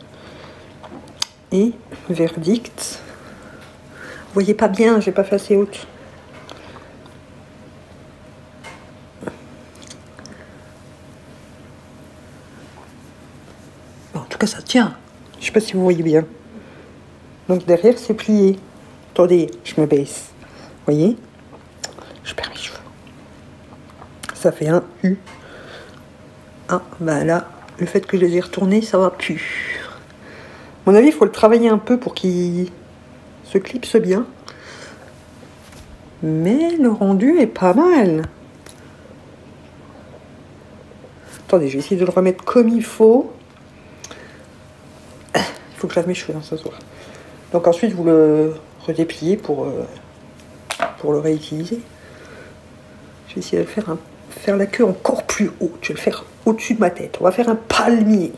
Et verdict. Vous voyez pas bien, j'ai pas fait assez haute. En tout cas, ça tient. Je sais pas si vous voyez bien. Donc derrière, c'est plié. Attendez, je me baisse. Vous voyez? Je perds mes cheveux. Ça fait un U. Ah, bah là, le fait que je les ai retournés, ça va plus. À mon avis, il faut le travailler un peu pour qu'il se clipse bien. Mais le rendu est pas mal. Attendez, je vais essayer de le remettre comme il faut. Il faut que je lave mes cheveux ce soir. Donc ensuite, vous le redépliez pour le réutiliser. Je vais essayer de faire la queue encore plus haute. Je vais le faire au-dessus de ma tête. On va faire un palmier.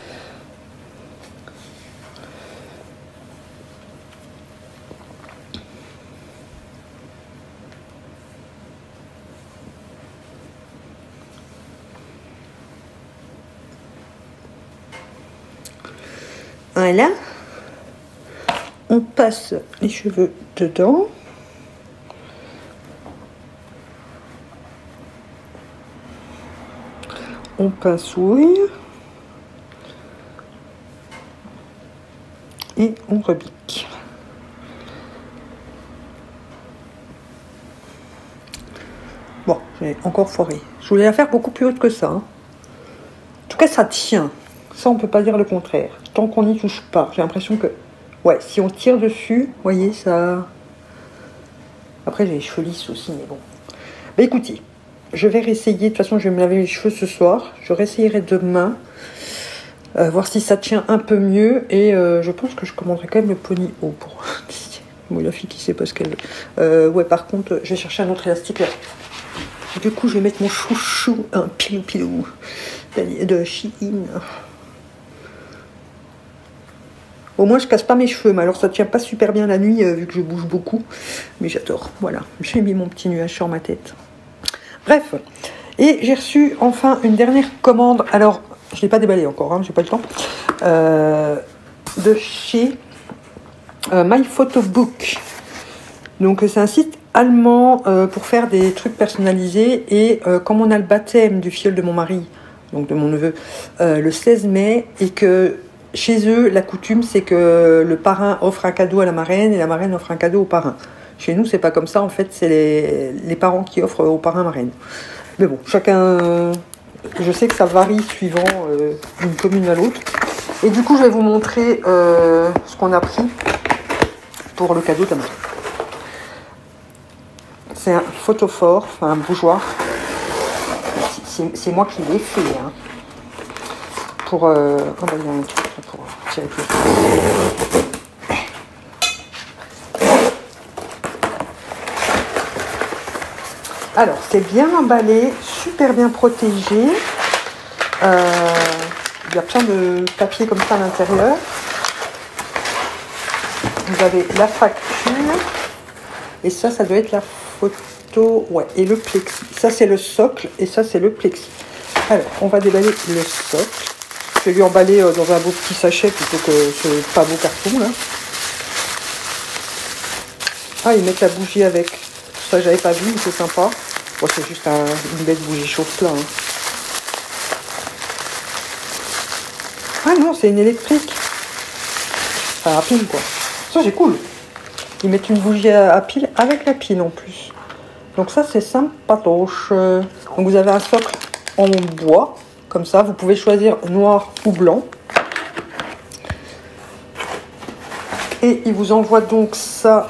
Voilà. On passe les cheveux dedans. on pincouille. Et on repique. Bon, j'ai encore foiré. Je voulais la faire beaucoup plus haute que ça. Hein. En tout cas, ça tient. Ça, on peut pas dire le contraire. Tant qu'on n'y touche pas. J'ai l'impression que... Ouais, si on tire dessus, vous voyez, ça... Après, j'ai les cheveux lisses aussi, mais bon. Bah écoutez, je vais réessayer. De toute façon, je vais me laver les cheveux ce soir. Je réessayerai demain. Voir si ça tient un peu mieux. Et je pense que je commanderai quand même le pony haut pour... Bon, la fille qui sait pas ce qu'elle veut. Ouais, par contre, je vais chercher un autre élastique là. Du coup, je vais mettre mon chouchou, un pilou-pilou de Shein. Au moins, je casse pas mes cheveux, mais alors ça tient pas super bien la nuit, vu que je bouge beaucoup. Mais j'adore, voilà. J'ai mis mon petit nuage sur ma tête. Bref. Et j'ai reçu enfin une dernière commande. Alors, je l'ai pas déballé encore, hein, j'ai pas le temps. De chez My Photo Book. Donc, c'est un site allemand pour faire des trucs personnalisés. Et comme on a le baptême du filleul de mon mari, donc de mon neveu, le 16 mai, et que chez eux, la coutume, c'est que le parrain offre un cadeau à la marraine et la marraine offre un cadeau au parrain. Chez nous, c'est pas comme ça. En fait, c'est les parents qui offrent au parrain marraine. Mais bon, chacun... Je sais que ça varie suivant d'une commune à l'autre. Et du coup, je vais vous montrer ce qu'on a pris pour le cadeau de la marraine. C'est un photophore, enfin un bougeoir. C'est moi qui l'ai fait. Hein. Pour... oh bah, il y a un truc là pour tirer tout. Alors, c'est bien emballé, super bien protégé. Il y a plein de papier comme ça à l'intérieur. Vous avez la facture. Et ça doit être la photo. Ouais, et le plexi. Ça, c'est le socle. Et ça, c'est le plexi. Alors, on va déballer le socle. Je vais lui emballer dans un beau petit sachet plutôt que ce pas beau carton, là. Ah, ils mettent la bougie avec. Ça, j'avais pas vu, mais c'est sympa. Bon, c'est juste une belle bougie chauffe-plat. Hein. Ah non, c'est une électrique. Enfin, à pile, quoi. Ça, c'est cool. Ils mettent une bougie à pile avec la pile, en plus. Donc ça, c'est sympatoche. Donc, vous avez un socle en bois. Comme ça, vous pouvez choisir noir ou blanc. Et il vous envoie donc ça...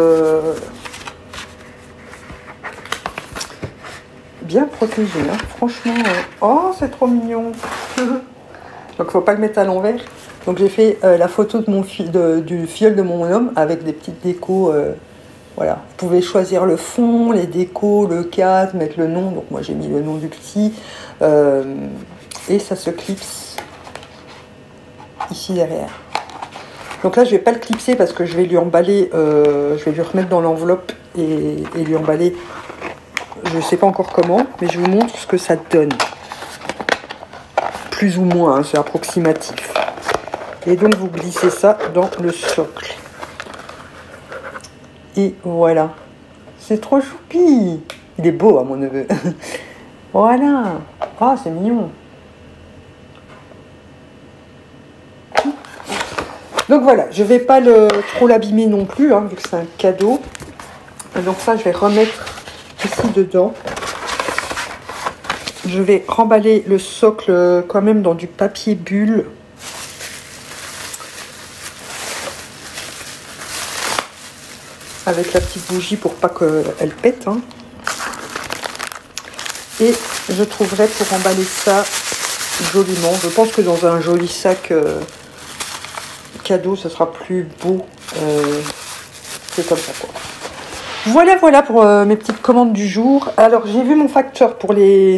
bien protégé, hein. Franchement, oh, c'est trop mignon. Donc, faut pas le mettre à l'envers. Donc, j'ai fait la photo de du filleul de mon homme avec des petites décos. Voilà, vous pouvez choisir le fond, les décos, le cadre, mettre le nom. Donc, moi, j'ai mis le nom du petit. Et ça se clipse ici derrière. Donc là, je vais pas le clipser parce que je vais lui emballer, je vais lui remettre dans l'enveloppe et lui emballer. Je ne sais pas encore comment, mais je vous montre ce que ça donne. Plus ou moins, hein, c'est approximatif. Et donc, vous glissez ça dans le socle. Et voilà. C'est trop choupi. Il est beau, hein, mon neveu. Voilà. Ah, c'est mignon. Donc voilà, je ne vais pas trop l'abîmer non plus, hein, vu que c'est un cadeau. Et donc ça, je vais remettre ici dedans. Je vais remballer le socle quand même dans du papier bulle. Avec la petite bougie pour pas qu'elle pète. Hein. Et je trouverai pour emballer ça joliment. Je pense que dans un joli sac cadeau, ce sera plus beau. C'est comme ça, quoi. Voilà, voilà pour mes petites commandes du jour. Alors, j'ai vu mon facteur pour les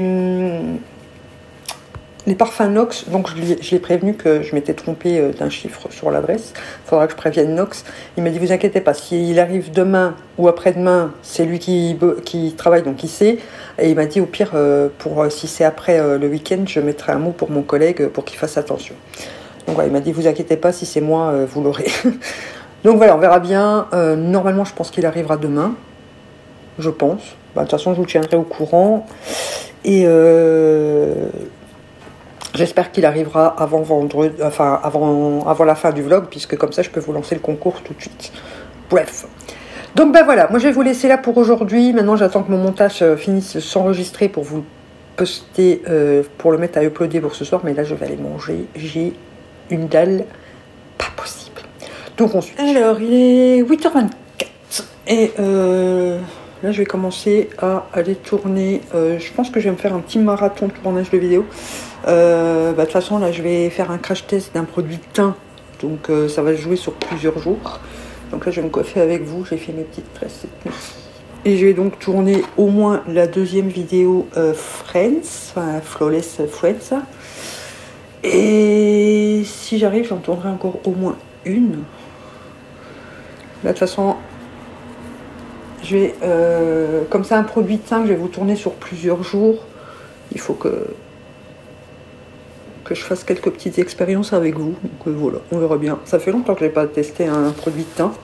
parfums Nox. Donc, je l'ai prévenu que je m'étais trompée d'un chiffre sur l'adresse. Il faudra que je prévienne Nox. Il m'a dit, vous inquiétez pas, s'il arrive demain ou après-demain, c'est lui qui travaille, donc il sait. Et il m'a dit, au pire, si c'est après le week-end, je mettrai un mot pour mon collègue pour qu'il fasse attention. Donc, voilà, il m'a dit, vous inquiétez pas, si c'est moi, vous l'aurez. Donc voilà, on verra bien. Normalement, je pense qu'il arrivera demain. Je pense. Bah, de toute façon, je vous tiendrai au courant. Et J'espère qu'il arrivera avant vendredi, enfin avant la fin du vlog, puisque comme ça je peux vous lancer le concours tout de suite. Bref. Donc ben voilà, moi je vais vous laisser là pour aujourd'hui. Maintenant j'attends que mon montage finisse de s'enregistrer pour vous poster, pour le mettre à uploader pour ce soir. Mais là je vais aller manger, j'ai une dalle pas possible. Donc on suit. Alors il est 8h24 et là je vais commencer à aller tourner. Je pense que je vais me faire un petit marathon de tournage de vidéo. De toute façon là je vais faire un crash test d'un produit teint. Donc ça va se jouer sur plusieurs jours. Donc là je vais me coiffer avec vous, j'ai fait mes petites tresses cette nuit. Et je vais donc tourner au moins la deuxième vidéo Friends, enfin Flawless Friends. Et si j'arrive j'en tournerai encore au moins une. Là de toute façon, je vais, comme c'est un produit teint que je vais vous tourner sur plusieurs jours, il faut que je fasse quelques petites expériences avec vous. Donc voilà, on verra bien. Ça fait longtemps que je n'ai pas testé un produit de teint.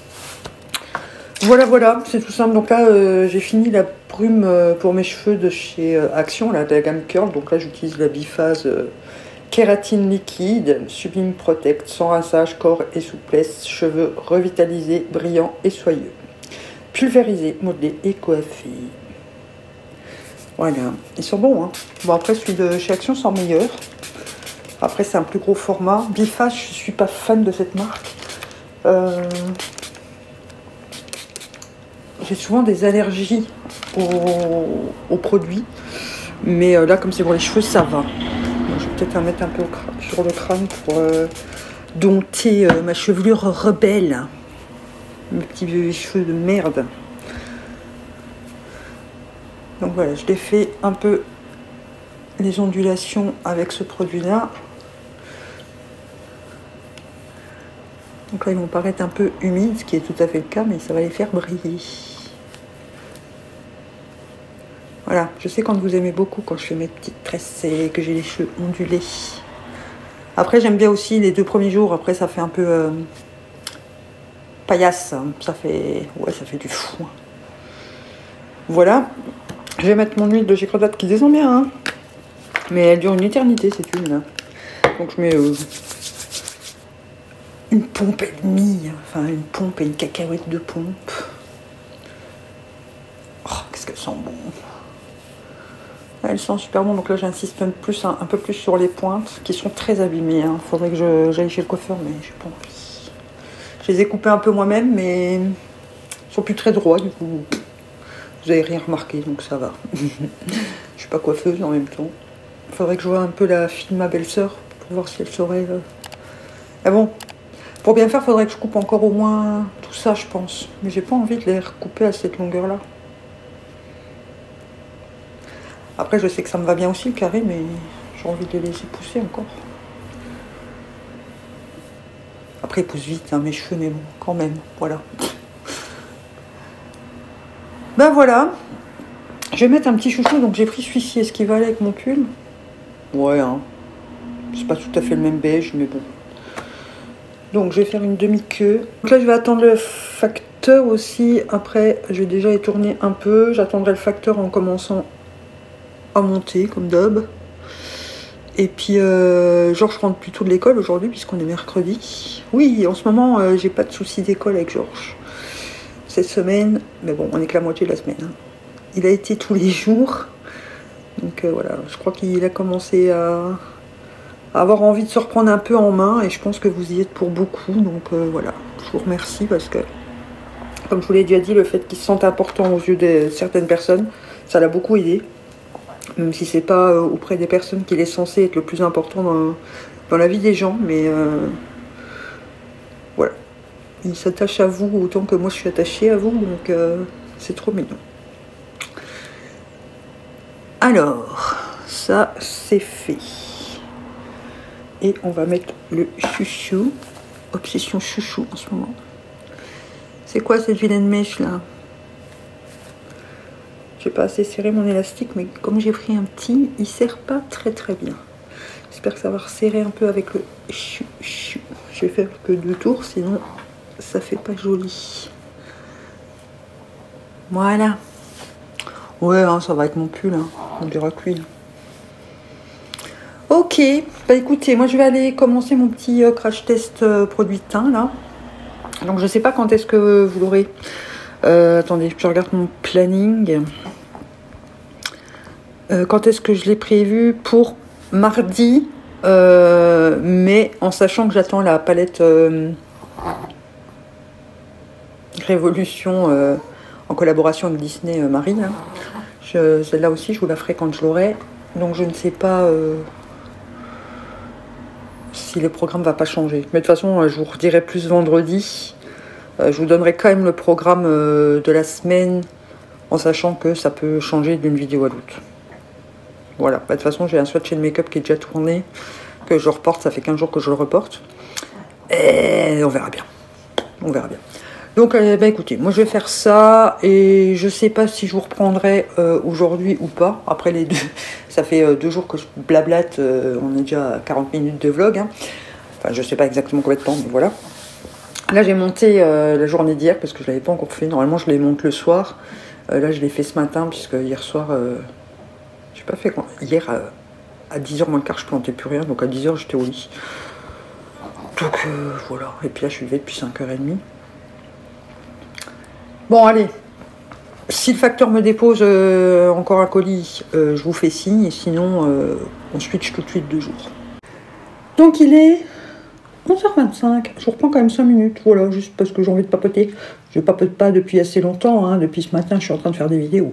Voilà, c'est tout simple. Donc là, j'ai fini la brume pour mes cheveux de chez Action, là, de la gamme Curl. Donc là, j'utilise la biphase kératine liquide, Sublime Protect, sans rinçage, corps et souplesse, cheveux revitalisés, brillants et soyeux. Pulvérisés, modelés et coiffés. Voilà, ils sont bons, hein. Bon, après, celui de chez Action sent meilleur. Après, c'est un plus gros format. Biphase, je suis pas fan de cette marque. J'ai souvent des allergies aux produits. Mais là, comme c'est pour les cheveux, ça va. Donc, je vais peut-être en mettre un peu sur le crâne pour dompter ma chevelure rebelle. Mes petits cheveux de merde. Donc voilà, je défais un peu les ondulations avec ce produit-là. Donc là, ils vont paraître un peu humides, ce qui est tout à fait le cas, mais ça va les faire briller. Voilà, je sais quand vous aimez beaucoup quand je fais mes petites tresses et que j'ai les cheveux ondulés. Après, j'aime bien aussi les 2 premiers jours. Après, ça fait un peu paillasse. Ça fait du foin. Voilà. Je vais mettre mon huile de chez Crevette qui descend bien, hein. Mais elle dure une éternité, cette huile-là. Donc je mets une pompe et demie. Enfin, une pompe et une cacahuète de pompe. Oh, qu'est-ce qu'elle sent bon. Elle sent super bon. Donc là, j'insiste un peu plus sur les pointes qui sont très abîmées, hein. Faudrait que j'aille chez le coiffeur, mais j'ai pas envie. Je les ai coupés un peu moi-même, mais ils sont plus très droits, du coup. Vous avez rien remarqué, donc ça va. Je suis pas coiffeuse en même temps. Il faudrait que je voie un peu la fille de ma belle-sœur pour voir si elle saurait. Ah bon, pour bien faire, il faudrait que je coupe encore au moins tout ça, je pense. Mais j'ai pas envie de les recouper à cette longueur-là. Après, je sais que ça me va bien aussi le carré, mais j'ai envie de les laisser pousser encore. Après, ils poussent vite, hein, mes cheveux, mais bon, quand même, voilà. Ben voilà. Je vais mettre un petit chouchou, donc j'ai pris celui-ci. Est-ce qu'il va aller avec mon pull? Ouais, hein. C'est pas tout à fait le même beige, mais bon. Donc je vais faire une demi-queue. Donc là, je vais attendre le facteur aussi. Après, je vais déjà y tourner un peu. J'attendrai le facteur en commençant à monter, comme d'hab. Et puis, Georges rentre plutôt de l'école aujourd'hui, puisqu'on est mercredi. Oui, en ce moment, j'ai pas de soucis d'école avec Georges. Cette semaine, mais bon, on est que la moitié de la semaine, hein. Il a été tous les jours. Donc voilà, je crois qu'il a commencé à avoir envie de se reprendre un peu en main. Et je pense que vous y êtes pour beaucoup. Donc voilà, je vous remercie parce que, comme je vous l'ai déjà dit, le fait qu'il se sente important aux yeux de certaines personnes, ça l'a beaucoup aidé. Même si c'est pas auprès des personnes qu'il est censé être le plus important dans la vie des gens. Mais voilà, il s'attache à vous autant que moi je suis attachée à vous. Donc c'est trop mignon. Alors, ça c'est fait. Et on va mettre le chouchou. Obsession chouchou en ce moment. C'est quoi cette vilaine mèche là? J'ai pas assez serré mon élastique, mais comme j'ai pris un petit, il sert pas très bien. J'espère que ça va resserrer un peu avec le chouchou. Je vais faire que 2 tours, sinon ça fait pas joli. Voilà. Ouais, hein, ça va avec mon pull, hein. On dira que lui. Ok, Ok, bah écoutez, moi je vais aller commencer mon petit crash test produit de teint là. Donc je sais pas quand est-ce que vous l'aurez. Attendez, je regarde mon planning. Quand est-ce que je l'ai prévu pour mardi, mais en sachant que j'attends la palette Révolution en collaboration avec Disney Marie. Hein. Celle-là aussi, je vous la ferai quand je l'aurai. Donc je ne sais pas si le programme va pas changer. Mais de toute façon, je vous redirai plus vendredi. Je vous donnerai quand même le programme de la semaine, en sachant que ça peut changer d'une vidéo à l'autre. Voilà, bah, de toute façon, j'ai un swatch de make-up qui est déjà tourné, que je reporte, ça fait 15 jours que je le reporte. Et on verra bien. On verra bien. Donc, bah, écoutez, moi je vais faire ça, et je sais pas si je vous reprendrai aujourd'hui ou pas. Après les deux, ça fait 2 jours que je blablate, on est déjà à 40 minutes de vlog. Hein. Enfin, je sais pas exactement combien de temps, mais voilà. Là, j'ai monté la journée d'hier, parce que je l'avais pas encore fait. Normalement, je les monte le soir. Là, je l'ai fait ce matin, puisque hier soir... j'ai pas fait quoi. Hier, à 10h moins le quart, je plantais plus rien. Donc à 10h, j'étais au lit. Donc voilà. Et puis là, je suis levée depuis 5h30. Bon, allez. Si le facteur me dépose encore un colis, je vous fais signe. Et sinon, on switch tout de suite 2 jours. Donc il est 11h25. Je reprends quand même 5 minutes. Voilà, juste parce que j'ai envie de papoter. Je papote pas depuis assez longtemps. Hein. Depuis ce matin, je suis en train de faire des vidéos.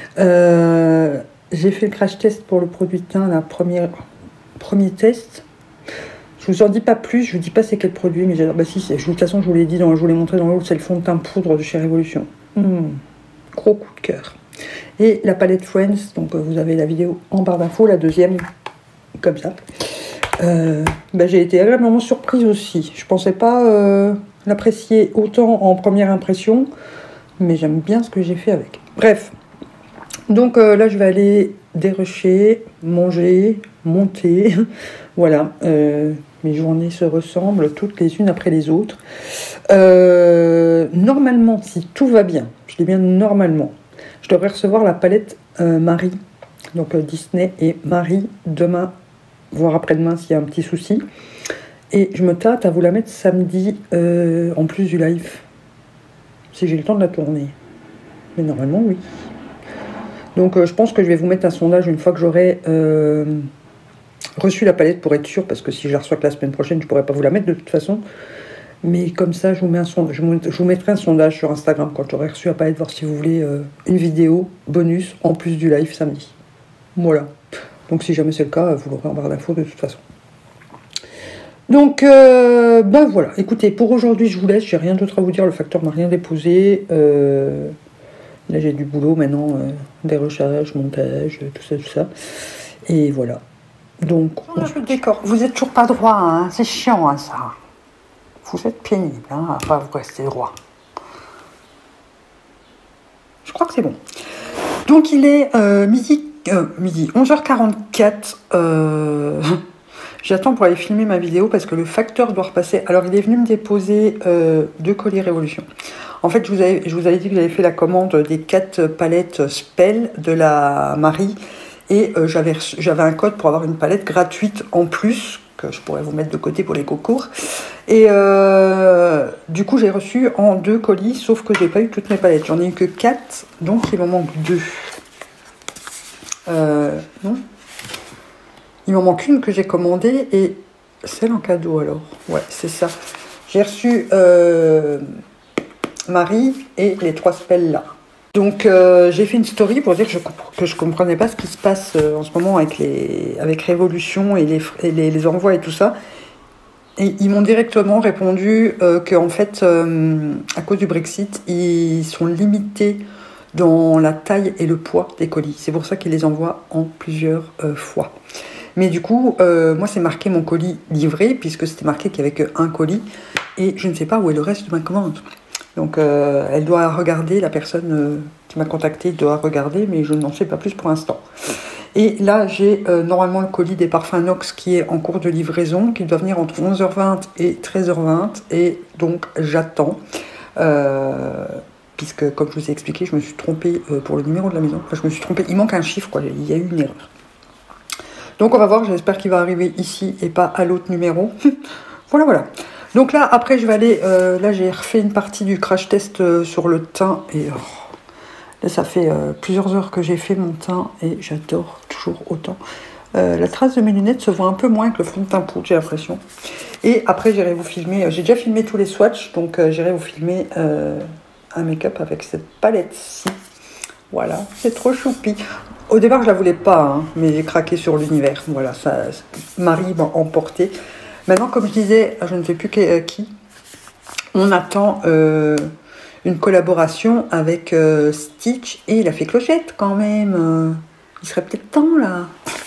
J'ai fait le crash test pour le produit de teint, la premier test. Je vous en dis pas plus, je vous dis pas c'est quel produit, mais j'adore. Bah si, de toute façon, je vous l'ai dit, je vous l'ai montré dans l'autre, c'est le fond de teint poudre de chez Révolution. Gros coup de cœur. Et la palette Friends, donc vous avez la vidéo en barre d'infos, la deuxième, comme ça. Bah, j'ai été agréablement surprise aussi. Je pensais pas l'apprécier autant en première impression, mais j'aime bien ce que j'ai fait avec. Bref. Donc là, je vais aller dérocher, manger, monter. Voilà, mes journées se ressemblent toutes les unes après les autres. Normalement, si tout va bien, je dis bien normalement, je devrais recevoir la palette Marie, donc Disney et Marie, demain, voire après-demain s'il y a un petit souci. Et je me tâte à vous la mettre samedi en plus du live, si j'ai le temps de la tourner. Mais normalement, oui. Donc je pense que je vais vous mettre un sondage une fois que j'aurai reçu la palette pour être sûr, parce que si je la reçois que la semaine prochaine, je ne pourrai pas vous la mettre de toute façon. Mais comme ça, je vous mettrai un sondage sur Instagram quand j'aurai reçu la palette, voir si vous voulez une vidéo bonus en plus du live samedi. Voilà. Donc si jamais c'est le cas, vous l'aurez en barre d'infos de toute façon. Donc, ben voilà. Écoutez, pour aujourd'hui, je vous laisse. J'ai rien d'autre à vous dire. Le facteur m'a rien déposé. Là, j'ai du boulot maintenant, des recherches, montage, tout ça. Et voilà. Donc, le décor. Vous êtes toujours pas droit, hein. C'est chiant, hein, ça. Vous êtes pénible, hein, à pas vous rester droit. Je crois que c'est bon. Donc, il est midi 11h44. J'attends pour aller filmer ma vidéo parce que le facteur doit repasser. Alors, il est venu me déposer 2 colis Révolution. En fait, je vous avais dit que j'avais fait la commande des 4 palettes Spell de la Marie. Et j'avais un code pour avoir une palette gratuite en plus, que je pourrais vous mettre de côté pour les concours. Et du coup, j'ai reçu en 2 colis, sauf que j'ai pas eu toutes mes palettes. J'en ai eu que 4, donc il m'en manque 2. Non, il m'en manque une que j'ai commandée et celle en cadeau alors. Ouais, c'est ça. J'ai reçu Marie et les 3 spells là. Donc j'ai fait une story pour dire que je comprenais pas ce qui se passe en ce moment avec Révolution et les envois et tout ça. Et ils m'ont directement répondu qu'en fait, à cause du Brexit, ils sont limités dans la taille et le poids des colis. C'est pour ça qu'ils les envoient en plusieurs fois. Mais du coup, moi, c'est marqué mon colis livré, puisque c'était marqué qu'il n'y avait qu'un colis. Et je ne sais pas où est le reste de ma commande. Donc, elle doit regarder, la personne qui m'a contacté doit regarder, mais je n'en sais pas plus pour l'instant. Et là, j'ai normalement le colis des parfums Nox qui est en cours de livraison, qui doit venir entre 11h20 et 13h20. Et donc, j'attends. Puisque, comme je vous ai expliqué, je me suis trompée pour le numéro de la maison. Enfin, je me suis trompée. Il manque un chiffre, quoi. Il y a eu une erreur. Donc on va voir, j'espère qu'il va arriver ici et pas à l'autre numéro. Voilà, voilà. Donc là, après, je vais aller... là, j'ai refait une partie du crash test sur le teint. Et là, ça fait plusieurs heures que j'ai fait mon teint. Et j'adore toujours autant. La trace de mes lunettes se voit un peu moins que le fond de teint poudre, j'ai l'impression. Et après, j'irai vous filmer... j'ai déjà filmé tous les swatchs. Donc, j'irai vous filmer un make-up avec cette palette-ci. Voilà, c'est trop choupi. Au départ, je la voulais pas, hein, mais j'ai craqué sur l'univers. Voilà, ça, Marie m'a emporté. Maintenant, comme je disais, je ne sais plus qui, on attend une collaboration avec Stitch et il a fait Clochette quand même. Il serait peut-être temps là.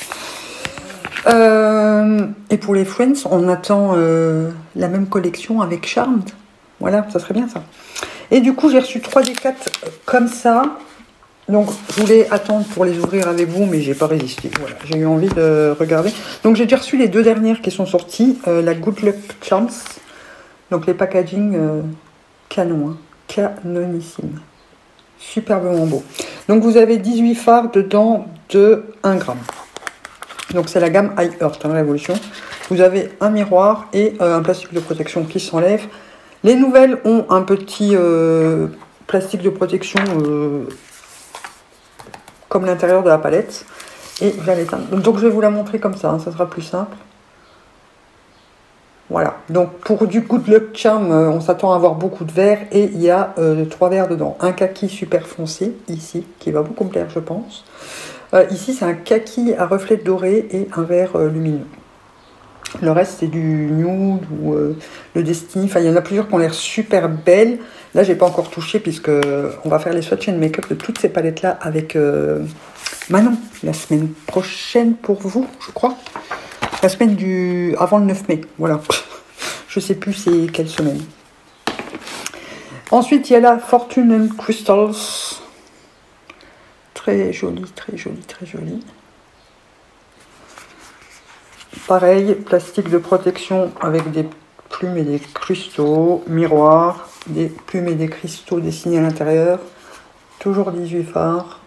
Et pour les Friends, on attend la même collection avec Charmed. Voilà, ça serait bien ça. Et du coup, j'ai reçu 3 des 4 comme ça. Donc, je voulais attendre pour les ouvrir avec vous, mais j'ai pas résisté. Voilà, j'ai eu envie de regarder. Donc, j'ai déjà reçu les 2 dernières qui sont sorties. La Good Luck Charms. Donc, les packaging canon, hein, canonissime. Superbement beau. Donc, vous avez 18 fards dedans de 1 gramme. Donc, c'est la gamme High Earth, hein, Révolution. Vous avez un miroir et un plastique de protection qui s'enlève. Les nouvelles ont un petit plastique de protection... comme l'intérieur de la palette. Et je vais l'éteindre. Donc je vais vous la montrer comme ça, hein, ça sera plus simple. Voilà. Donc pour du Good Luck Charm, on s'attend à avoir beaucoup de verres. Et il y a 3 verres dedans. Un kaki super foncé, ici, qui va beaucoup me plaire, je pense. Ici, c'est un kaki à reflets dorés et un vert lumineux. Le reste, c'est du nude ou le Destiny. Enfin, il y en a plusieurs qui ont l'air super belles. Là, j'ai pas encore touché puisque on va faire les swatch and make-up de toutes ces palettes-là avec Manon la semaine prochaine pour vous, je crois. La semaine avant le 9 mai. Voilà. Je sais plus c'est quelle semaine. Ensuite, il y a la Fortune and Crystals. Très jolie, très jolie, très jolie. Pareil, plastique de protection avec des plumes et des cristaux, miroir, des plumes et des cristaux dessinés à l'intérieur, toujours 18 fards.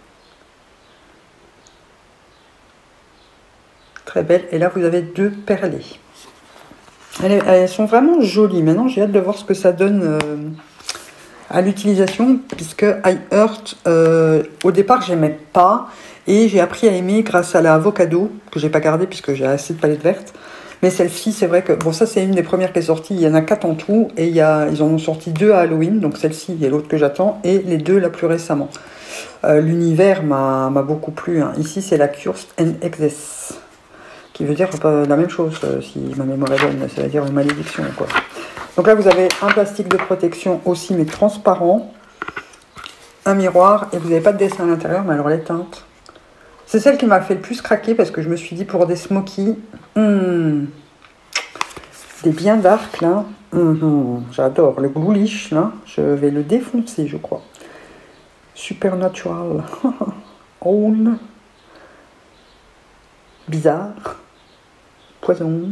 Très belle. Et là, vous avez 2 perlés. Elles sont vraiment jolies. Maintenant, j'ai hâte de voir ce que ça donne à l'utilisation, puisque High Earth, au départ, j'aimais pas. Et j'ai appris à aimer grâce à la Avocado, que j'ai pas gardée puisque j'ai assez de palettes vertes. Mais celle-ci, c'est vrai que... Bon, ça, c'est une des premières qui est sortie. Il y en a 4 en tout. Et ils en ont sorti 2 à Halloween. Donc celle-ci et l'autre que j'attends. Et les 2 là plus récemment. L'univers m'a beaucoup plu. Hein. Ici, c'est la Cursed and Excess. Qui veut dire la même chose, si ma mémoire est bonne. Ça veut dire une malédiction, quoi. Donc là, vous avez un plastique de protection aussi, mais transparent. Un miroir. Et vous n'avez pas de dessin à l'intérieur, mais alors les teintes... C'est celle qui m'a fait le plus craquer parce que je me suis dit pour des smokies, des bien dark là, j'adore. Le Ghoulish là, je vais le défoncer je crois. Supernatural, Own, bizarre, poison,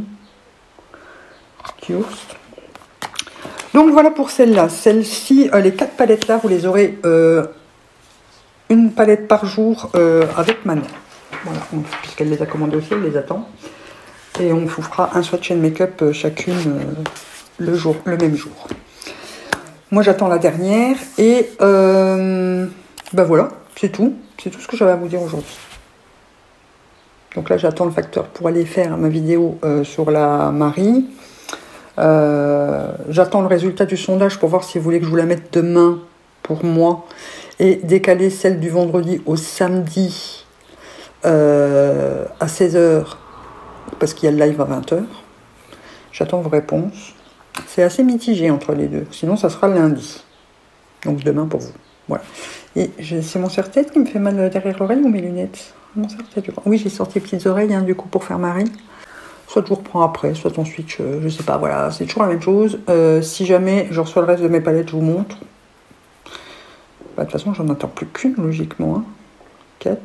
Cursed. Donc voilà pour celle-là. Celle-ci, les 4 palettes là, vous les aurez... une palette par jour avec Manon. Voilà, puisqu'elle les a commandées aussi, elle les attend. Et on vous fera un swatch and make-up chacune le même jour. Moi j'attends la dernière et ben voilà, c'est tout. C'est tout ce que j'avais à vous dire aujourd'hui. Donc là j'attends le facteur pour aller faire ma vidéo sur la Marie. J'attends le résultat du sondage pour voir si vous voulez que je vous la mette demain pour moi. Et décaler celle du vendredi au samedi à 16h parce qu'il y a le live à 20h. J'attends vos réponses. C'est assez mitigé entre les deux. Sinon, ça sera lundi. Donc demain pour vous. Voilà. Et c'est mon serre-tête qui me fait mal derrière l'oreille ou mes lunettes? Mon serre-tête, oui, j'ai sorti les petites oreilles hein, du coup pour faire Marie. Soit je vous reprends après, soit ensuite, je sais pas. Voilà, c'est toujours la même chose. Si jamais je reçois le reste de mes palettes, je vous montre. Bah, de toute façon, j'en attends plus qu'une, logiquement. Hein. 4,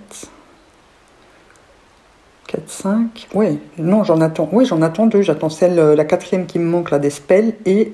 5. Ouais, non, j'en attends. Oui, j'en attends 2. J'attends celle, la 4e qui me manque, là, des spells. Et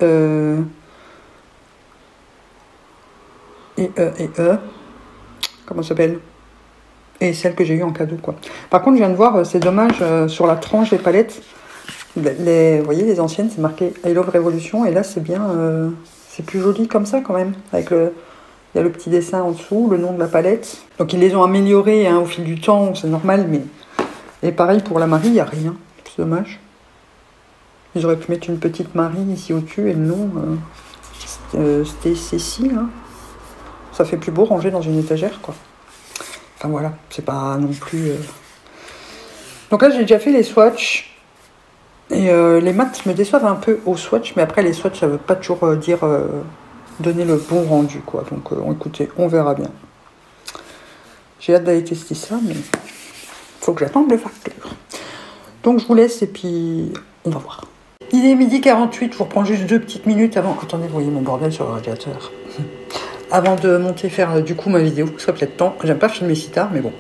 comment ça s'appelle? et celle que j'ai eue en cadeau, quoi. Par contre, je viens de voir, c'est dommage, sur la tranche des palettes, vous voyez, les anciennes, c'est marqué I Love Revolution, et là, c'est bien, c'est plus joli comme ça, quand même, avec il y a le petit dessin en dessous, le nom de la palette. Donc, ils les ont améliorés hein, au fil du temps, c'est normal, mais... Et pareil, pour la Marie, il n'y a rien, c'est dommage. J'aurais pu mettre une petite Marie ici au-dessus, et le nom, c'était Cécile, hein. Ça fait plus beau ranger dans une étagère, quoi. Enfin voilà, c'est pas non plus... Donc là, j'ai déjà fait les swatchs. Et les maths me déçoivent un peu au swatch, mais après, les swatchs, ça veut pas toujours dire donner le bon rendu, quoi. Donc écoutez, on verra bien. J'ai hâte d'aller tester ça, mais faut que j'attende le facture. Donc je vous laisse et puis on va voir. Il est 12h48, je vous reprends juste 2 petites minutes avant... Attendez, vous voyez mon bordel sur le radiateur. Avant de monter faire du coup ma vidéo, ça serait peut-être temps. J'aime pas filmer si tard, mais bon.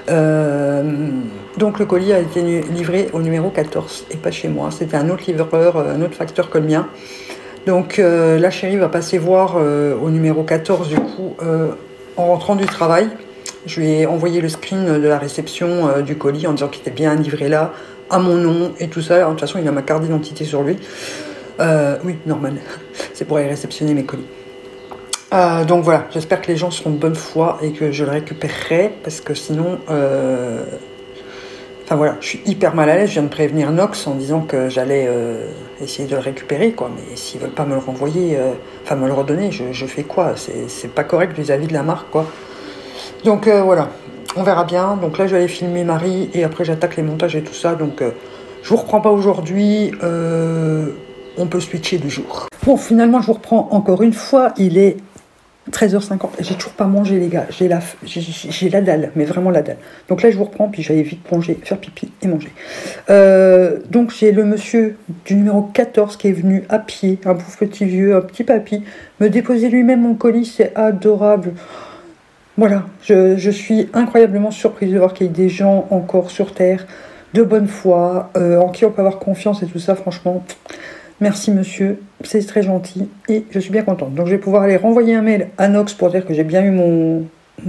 Donc le colis a été livré au numéro 14 et pas chez moi. C'était un autre livreur, un autre facteur que le mien. Donc la chérie va passer voir au numéro 14 du coup en rentrant du travail. Je lui ai envoyé le screen de la réception du colis en disant qu'il était bien livré là, à mon nom et tout ça. Alors, de toute façon, il a ma carte d'identité sur lui. Oui, normal. C'est pour aller réceptionner mes colis. Donc voilà, j'espère que les gens seront de bonne foi et que je le récupérerai parce que sinon, enfin voilà, je suis hyper mal à l'aise. Je viens de prévenir Nox en disant que j'allais essayer de le récupérer, quoi. Mais s'ils veulent pas me le renvoyer, enfin me le redonner, je fais quoi? C'est pas correct vis-à-vis de la marque, quoi. Donc voilà, on verra bien. Donc là, je vais aller filmer Marie et après j'attaque les montages et tout ça. Donc je vous reprends pas aujourd'hui. On peut switcher du jour. Bon, finalement, je vous reprends encore une fois. Il est 13h50, j'ai toujours pas mangé les gars, j'ai la dalle, mais vraiment la dalle. Donc là je vous reprends, puis j'allais vite plonger, faire pipi et manger. Donc j'ai le monsieur du numéro 14 qui est venu à pied, un pauvre petit vieux, un petit papy, me déposer lui-même mon colis, c'est adorable. Voilà, je suis incroyablement surprise de voir qu'il y a des gens encore sur Terre, de bonne foi, en qui on peut avoir confiance et tout ça, franchement... Merci monsieur, c'est très gentil et je suis bien contente. Donc je vais pouvoir aller renvoyer un mail à Nox pour dire que j'ai bien eu mon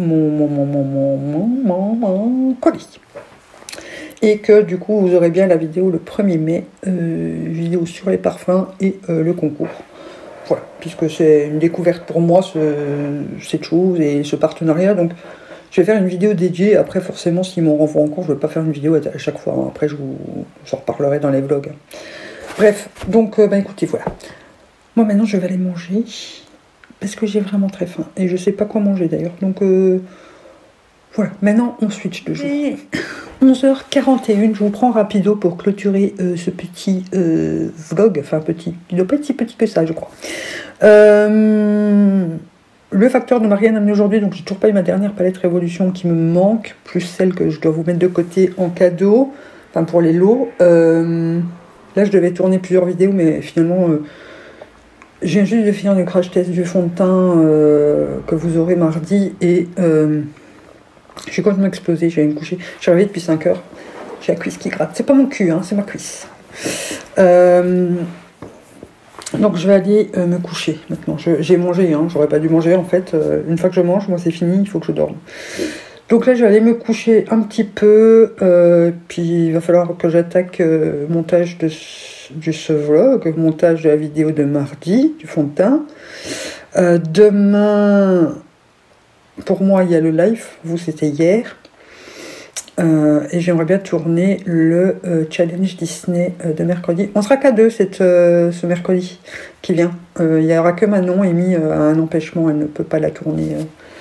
colis. Et que du coup vous aurez bien la vidéo le 1er mai, vidéo sur les parfums et le concours. Voilà, puisque c'est une découverte pour moi cette chose et ce partenariat. Donc je vais faire une vidéo dédiée. Après forcément s'ils m'en renvoient encore, je ne vais pas faire une vidéo à chaque fois. Après j'en reparlerai dans les vlogs. Bref, donc écoutez, voilà. Moi maintenant je vais aller manger parce que j'ai vraiment très faim et je sais pas quoi manger d'ailleurs. Donc voilà, maintenant on switch de jour. 11h41, je vous prends rapido pour clôturer ce petit vlog. Enfin petit, il doit pas être si petit que ça je crois. Le facteur ne m'a rien amené aujourd'hui, donc j'ai toujours pas eu ma dernière palette Révolution qui me manque, plus celle que je dois vous mettre de côté en cadeau, enfin pour les lots. Là, je devais tourner plusieurs vidéos, mais finalement, je viens juste de finir le crash test du fond de teint que vous aurez mardi. Et je suis complètement explosée, je vais me coucher. Je suis arrivée depuis 5 heures. J'ai la cuisse qui gratte. C'est pas mon cul, hein, c'est ma cuisse. Donc, je vais aller me coucher maintenant. J'ai mangé, hein, j'aurais pas dû manger en fait. Une fois que je mange, moi c'est fini, il faut que je dorme. Donc là, je vais aller me coucher un petit peu, puis il va falloir que j'attaque montage de ce vlog, montage de la vidéo de mardi, du fond de teint. Demain, pour moi, il y a le live, vous, c'était hier. Et j'aimerais bien tourner le challenge Disney de mercredi. On sera qu'à deux ce mercredi qui vient. Il n'y aura que Manon, Amy a un empêchement, elle ne peut pas la tourner.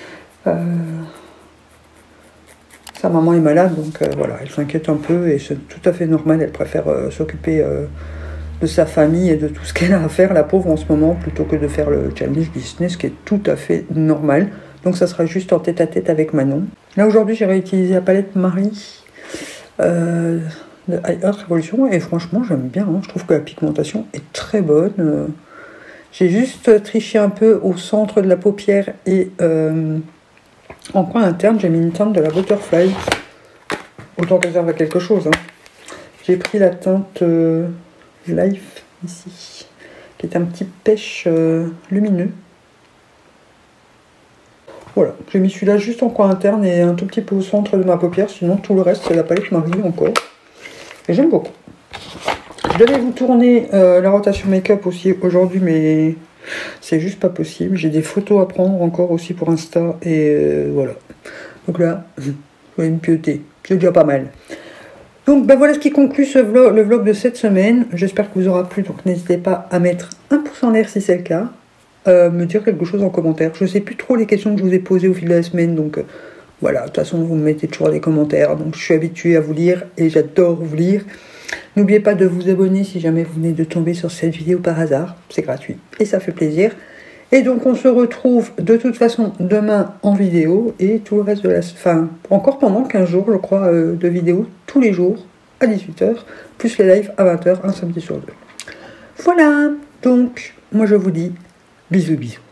Sa maman est malade, donc voilà, elle s'inquiète un peu et c'est tout à fait normal. Elle préfère s'occuper de sa famille et de tout ce qu'elle a à faire, la pauvre, en ce moment, plutôt que de faire le challenge Disney, ce qui est tout à fait normal. Donc ça sera juste en tête-à-tête avec Manon. Là, aujourd'hui, j'ai réutilisé la palette Marie de I Heart Revolution et franchement, j'aime bien. Hein. Je trouve que la pigmentation est très bonne. J'ai juste triché un peu au centre de la paupière et... en coin interne, j'ai mis une teinte de la Butterfly. Autant qu'elle serve à quelque chose. Hein. J'ai pris la teinte Life ici, qui est un petit pêche lumineux. Voilà, j'ai mis celui-là juste en coin interne et un tout petit peu au centre de ma paupière, sinon tout le reste c'est la palette Marie encore. Et j'aime beaucoup. Je devais vous tourner la rotation make-up aussi aujourd'hui, mais c'est juste pas possible. J'ai des photos à prendre encore aussi pour Insta et voilà. Donc là, je vais me pioter, c'est déjà pas mal. Donc ben voilà ce qui conclut ce vlog, le vlog de cette semaine. J'espère que vous aura plu, donc n'hésitez pas à mettre un pouce en l'air si c'est le cas. Me dire quelque chose en commentaire. Je sais plus trop les questions que je vous ai posées au fil de la semaine, donc voilà, de toute façon vous me mettez toujours des commentaires, donc je suis habituée à vous lire et j'adore vous lire. N'oubliez pas de vous abonner si jamais vous venez de tomber sur cette vidéo par hasard, c'est gratuit et ça fait plaisir. Et donc on se retrouve de toute façon demain en vidéo et tout le reste de la... Enfin, encore pendant 15 jours je crois de vidéos tous les jours à 18 h, plus les lives à 20 h, un samedi sur deux. Voilà, donc moi je vous dis bisous bisous.